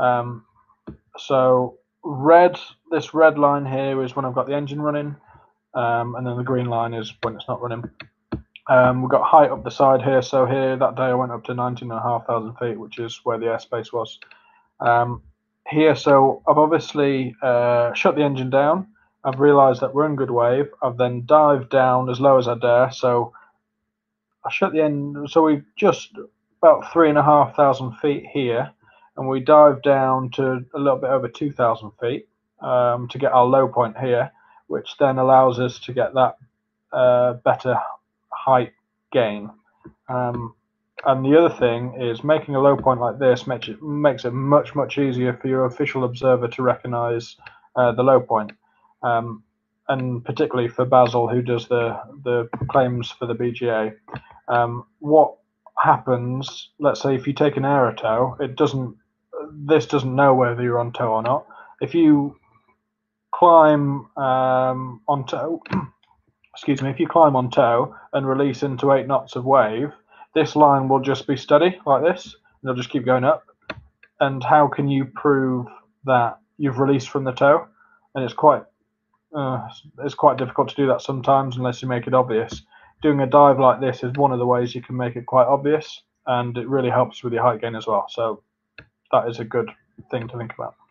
So this red line here is when I've got the engine running, and then the green line is when it's not running. We've got height up the side here, so here that day I went up to 19,500 feet, which is where the airspace was. Here, so I've obviously shut the engine down. I've realised that we're in good wave. I've then dived down as low as I dare. So I shut the engine. So we just about 3,500 feet here, and we dive down to a little bit over 2,000 feet to get our low point here, which then allows us to get that better height gain. And the other thing is making a low point like this makes it much, much easier for your official observer to recognise the low point. And particularly for Basil, who does the claims for the BGA. What happens, let's say if you take an aerotow, this doesn't know whether you're on tow or not. If you climb on tow, if you climb on tow and release into 8 knots of wave, this line will just be steady like this, and it'll just keep going up. And how can you prove that you've released from the tow? And it's quite difficult to do that sometimes unless you make it obvious. Doing a dive like this is one of the ways you can make it quite obvious, and it really helps with your height gain as well. So that is a good thing to think about.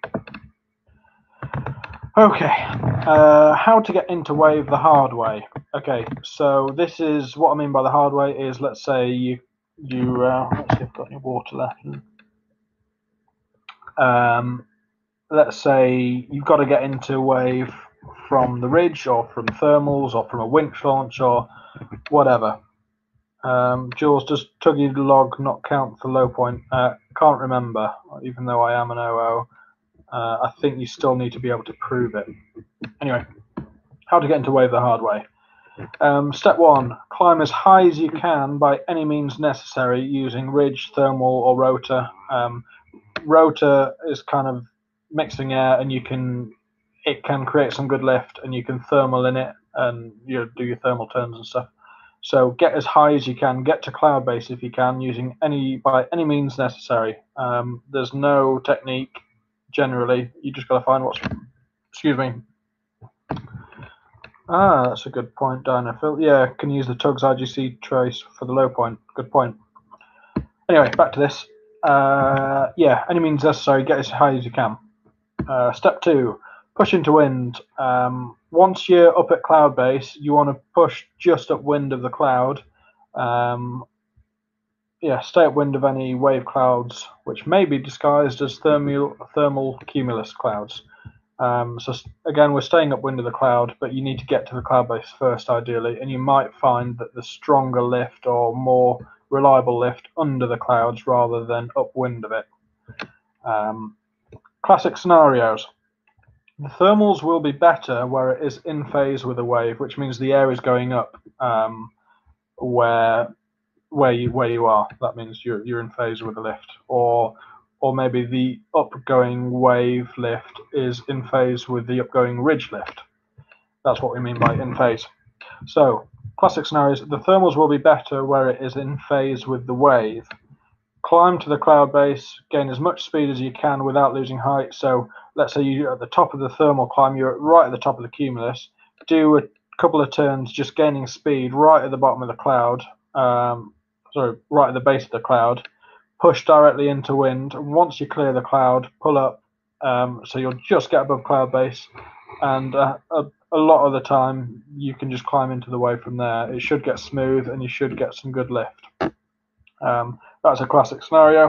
Okay, how to get into wave the hard way. Okay, so this is what I mean by the hard way is, let's say you let's see if I've got any water left. Let's say you've got to get into wave from the ridge or from thermals or from a winch launch or whatever. Jules, does tuggy log not count for low point? Can't remember, even though I am an OO. I think you still need to be able to prove it. Anyway, how to get into wave the hard way. Step 1, climb as high as you can by any means necessary using ridge, thermal or rotor. Rotor is kind of mixing air, and it can create some good lift, and you can thermal in it and do your thermal turns and stuff. So get as high as you can, get to cloud base if you can, using by any means necessary. There's no technique. Generally, you just got to find what's. Excuse me. That's a good point, Phil. Yeah, can use the tugs IGC trace for the low point. Good point. Anyway, back to this. Yeah, any means necessary. Get as high as you can. Step 2, Push into wind. Once you're up at cloud base, you want to push just upwind of the cloud. Yeah, stay upwind of any wave clouds, which may be disguised as thermal cumulus clouds. So again, we're staying upwind of the cloud, but you need to get to the cloud base first, ideally, and you might find that the stronger lift or more reliable lift under the clouds rather than upwind of it. Classic scenarios. The thermals will be better where it is in phase with a wave, which means the air is going up where you are. That means you're in phase with the lift, or maybe the upgoing wave lift is in phase with the upgoing ridge lift. That's what we mean by in phase. So classic scenarios: the thermals will be better where it is in phase with the wave. Climb to the cloud base, gain as much speed as you can without losing height. So let's say you're at the top of the thermal climb, you're right at the top of the cumulus. Do a couple of turns, just gaining speed right at the bottom of the cloud. Right at the base of the cloud. Push directly into wind. Once you clear the cloud, pull up. So you'll just get above cloud base, and a lot of the time you can just climb into the wave from there. It should get smooth, and you should get some good lift. That's a classic scenario.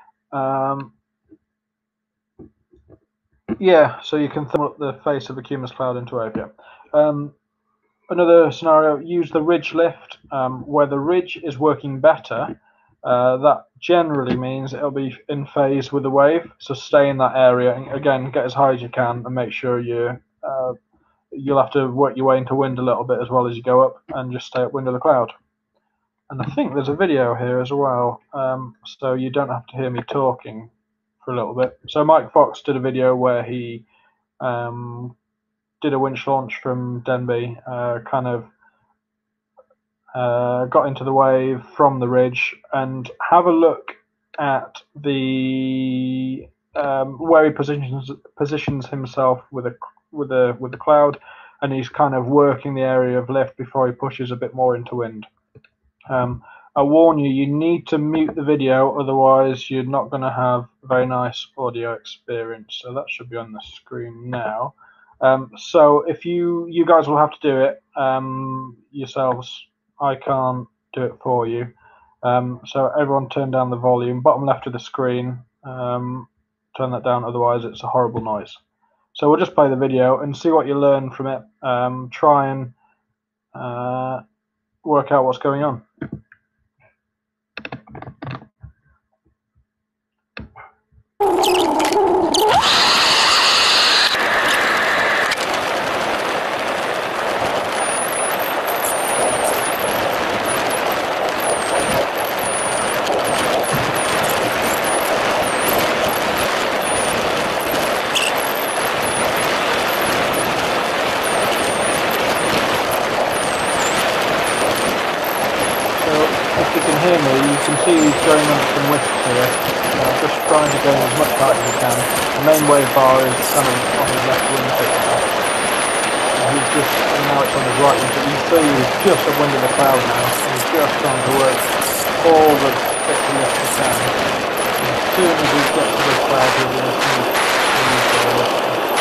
Yeah, so you can thermal up the face of the cumulus cloud into wave. Yeah. Another scenario: use the ridge lift. Where the ridge is working better, that generally means it'll be in phase with the wave. So stay in that area, and again, get as high as you can, and make sure you'll have to work your way into wind a little bit as well as you go up, and just stay upwind of the cloud. And I think there's a video here as well, so you don't have to hear me talking for a little bit. So Mike Fox did a video where he did a winch launch from Denbigh, got into the wave from the ridge, and have a look at the where he positions himself with the cloud, and he's kind of working the area of lift before he pushes a bit more into wind. I warn you, you need to mute the video, otherwise you're not going to have a very nice audio experience. So that should be on the screen now. So if you guys will have to do it yourselves. I can't do it for you. So everyone turn down the volume, bottom left of the screen. Turn that down, otherwise it's a horrible noise. So we'll just play the video and see what you learn from it. Try and work out what's going on. Hear me, you can see he's going under some wisps here, just trying to gain as much height as he can. The main wave bar is kind of on his left wing tip now. He's just, and now it's on his right wing tip. You can see he's just upwind of the cloud now, and he's just trying to work all the bits of lift he can. And as soon as he gets to the cloud, he'll be able to lift.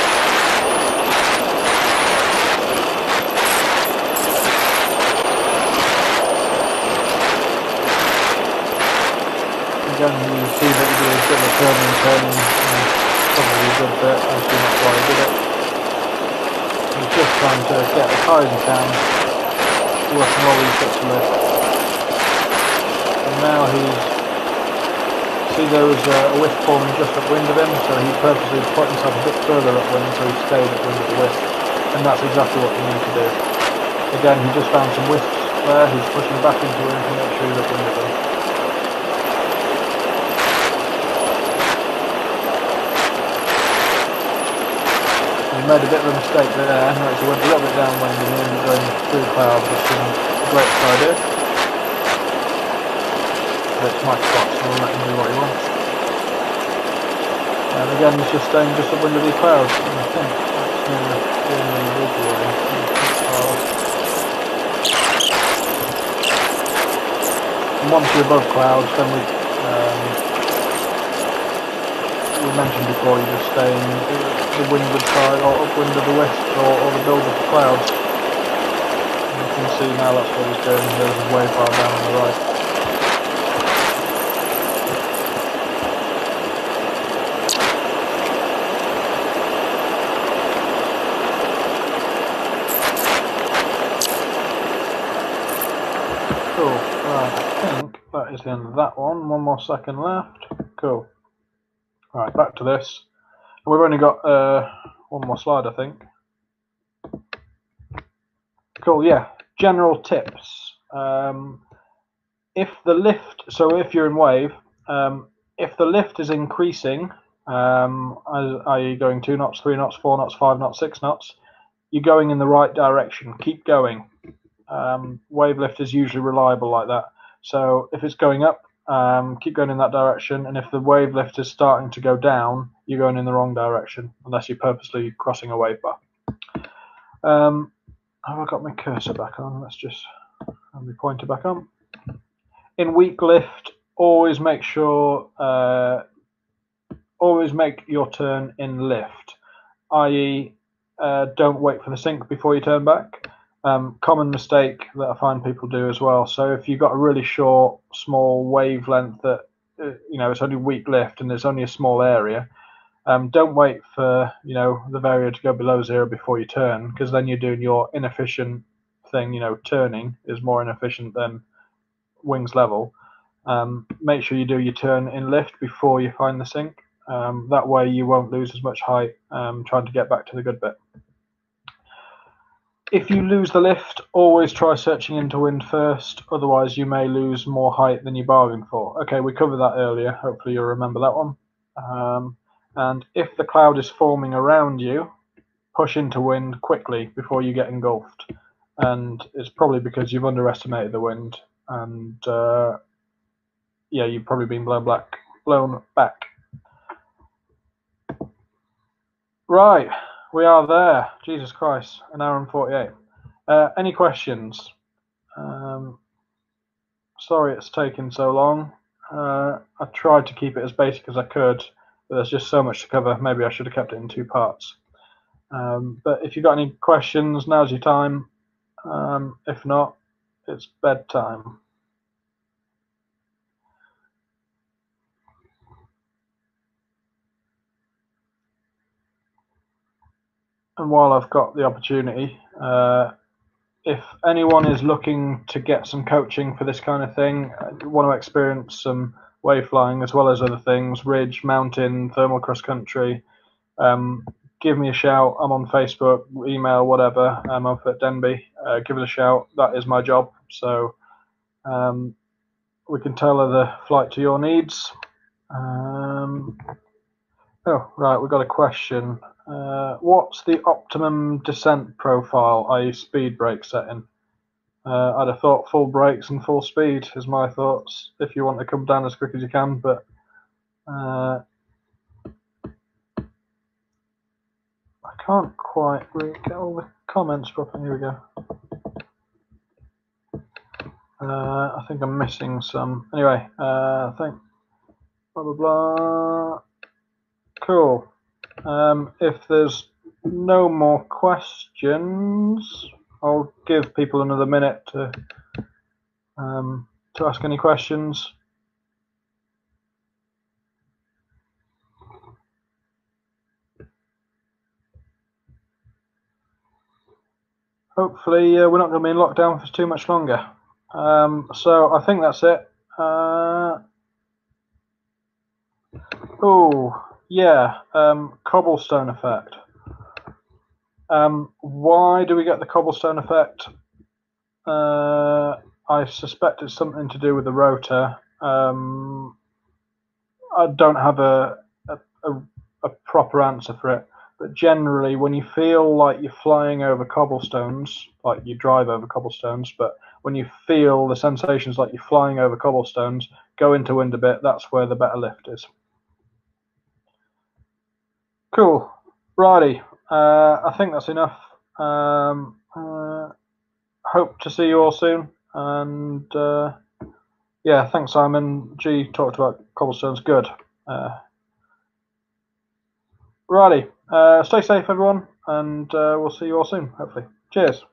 Again, you see that he did a bit of a turning, probably a good bit, I see that's why he did it. He's just trying to get as high as he can, working all these bits of lift. And now see there was a wisp forming just upwind of him, so he purposely put himself a bit further upwind so he stayed upwind of the wisp. And that's exactly what you need to do. Again, he just found some wisps there, he's pushing back into wind to make sure he's upwind of them. He made a bit of a mistake there, he went a little bit downwind and then going through clouds, which isn't a great idea. But it's Mike Fox, so we'll let him do what he wants. And again, he's just staying just upwind of these clouds, and I think that's the only visual way. And once you're above clouds, then we mentioned before, you just stay in the windward side or upwind of the wisps or the build of the clouds. And you can see now that's what he's doing. There's his wave bar down on the right. Cool. Right, I think that is the end of that one. One more second left. Cool. Right, back to this. We've only got one more slide, I think. Cool, yeah. General tips. If the lift, so if you're in wave, if the lift is increasing, i.e. going 2 knots, 3 knots, 4 knots, 5 knots, 6 knots, you're going in the right direction. Keep going. Wave lift is usually reliable like that. So if it's going up, keep going in that direction, and if the wave lift is starting to go down, you're going in the wrong direction, unless you're purposely crossing a wave bar. Have I got my cursor back on? Let's just have my pointer back on. In weak lift, always make sure, always make your turn in lift, i.e. Don't wait for the sink before you turn back. Common mistake that I find people do as well. So if you've got a really short, small wavelength that, it's only weak lift and there's only a small area, don't wait for, the variable to go below 0 before you turn, because then you're doing your inefficient thing. Turning is more inefficient than wings level. Make sure you do your turn in lift before you find the sink. That way you won't lose as much height trying to get back to the good bit. If you lose the lift, always try searching into wind first, otherwise you may lose more height than you bargained for. Okay, we covered that earlier, hopefully you'll remember that one. And if the cloud is forming around you, push into wind quickly before you get engulfed. And it's probably because you've underestimated the wind, and you've probably been blown back. Right. We are there. Jesus Christ, an hour and 48. Any questions? Sorry it's taken so long. I tried to keep it as basic as I could, but there's just so much to cover. Maybe I should have kept it in 2 parts. But if you've got any questions, now's your time. If not, it's bedtime. And while I've got the opportunity, if anyone is looking to get some coaching for this kind of thing, want to experience some wave flying as well as other things, ridge, mountain, thermal cross country, give me a shout. I'm on Facebook, email, whatever. I'm up at Denbigh. Give it a shout. That is my job. So we can tailor the flight to your needs. Oh, right, we've got a question. What's the optimum descent profile, i.e. speed brake setting? I'd have thought full brakes and full speed is my thoughts, if you want to come down as quick as you can, but I can't quite really get all the comments properly. Here we go. I think I'm missing some. Anyway, I think blah blah blah. Cool. If there's no more questions, I'll give people another minute to ask any questions. Hopefully we're not going to be in lockdown for too much longer. So I think that's it. Cobblestone effect. Why do we get the cobblestone effect? I suspect it's something to do with the rotor. I don't have a proper answer for it, but generally when you feel like you're flying over cobblestones, like you drive over cobblestones, but when you feel the sensations like you're flying over cobblestones, go into wind a bit. That's where the better lift is. Cool. Righty. I think that's enough. Hope to see you all soon. And thanks, Simon. G talked about cobblestones. Good. Righty. Stay safe, everyone, and we'll see you all soon, hopefully. Cheers.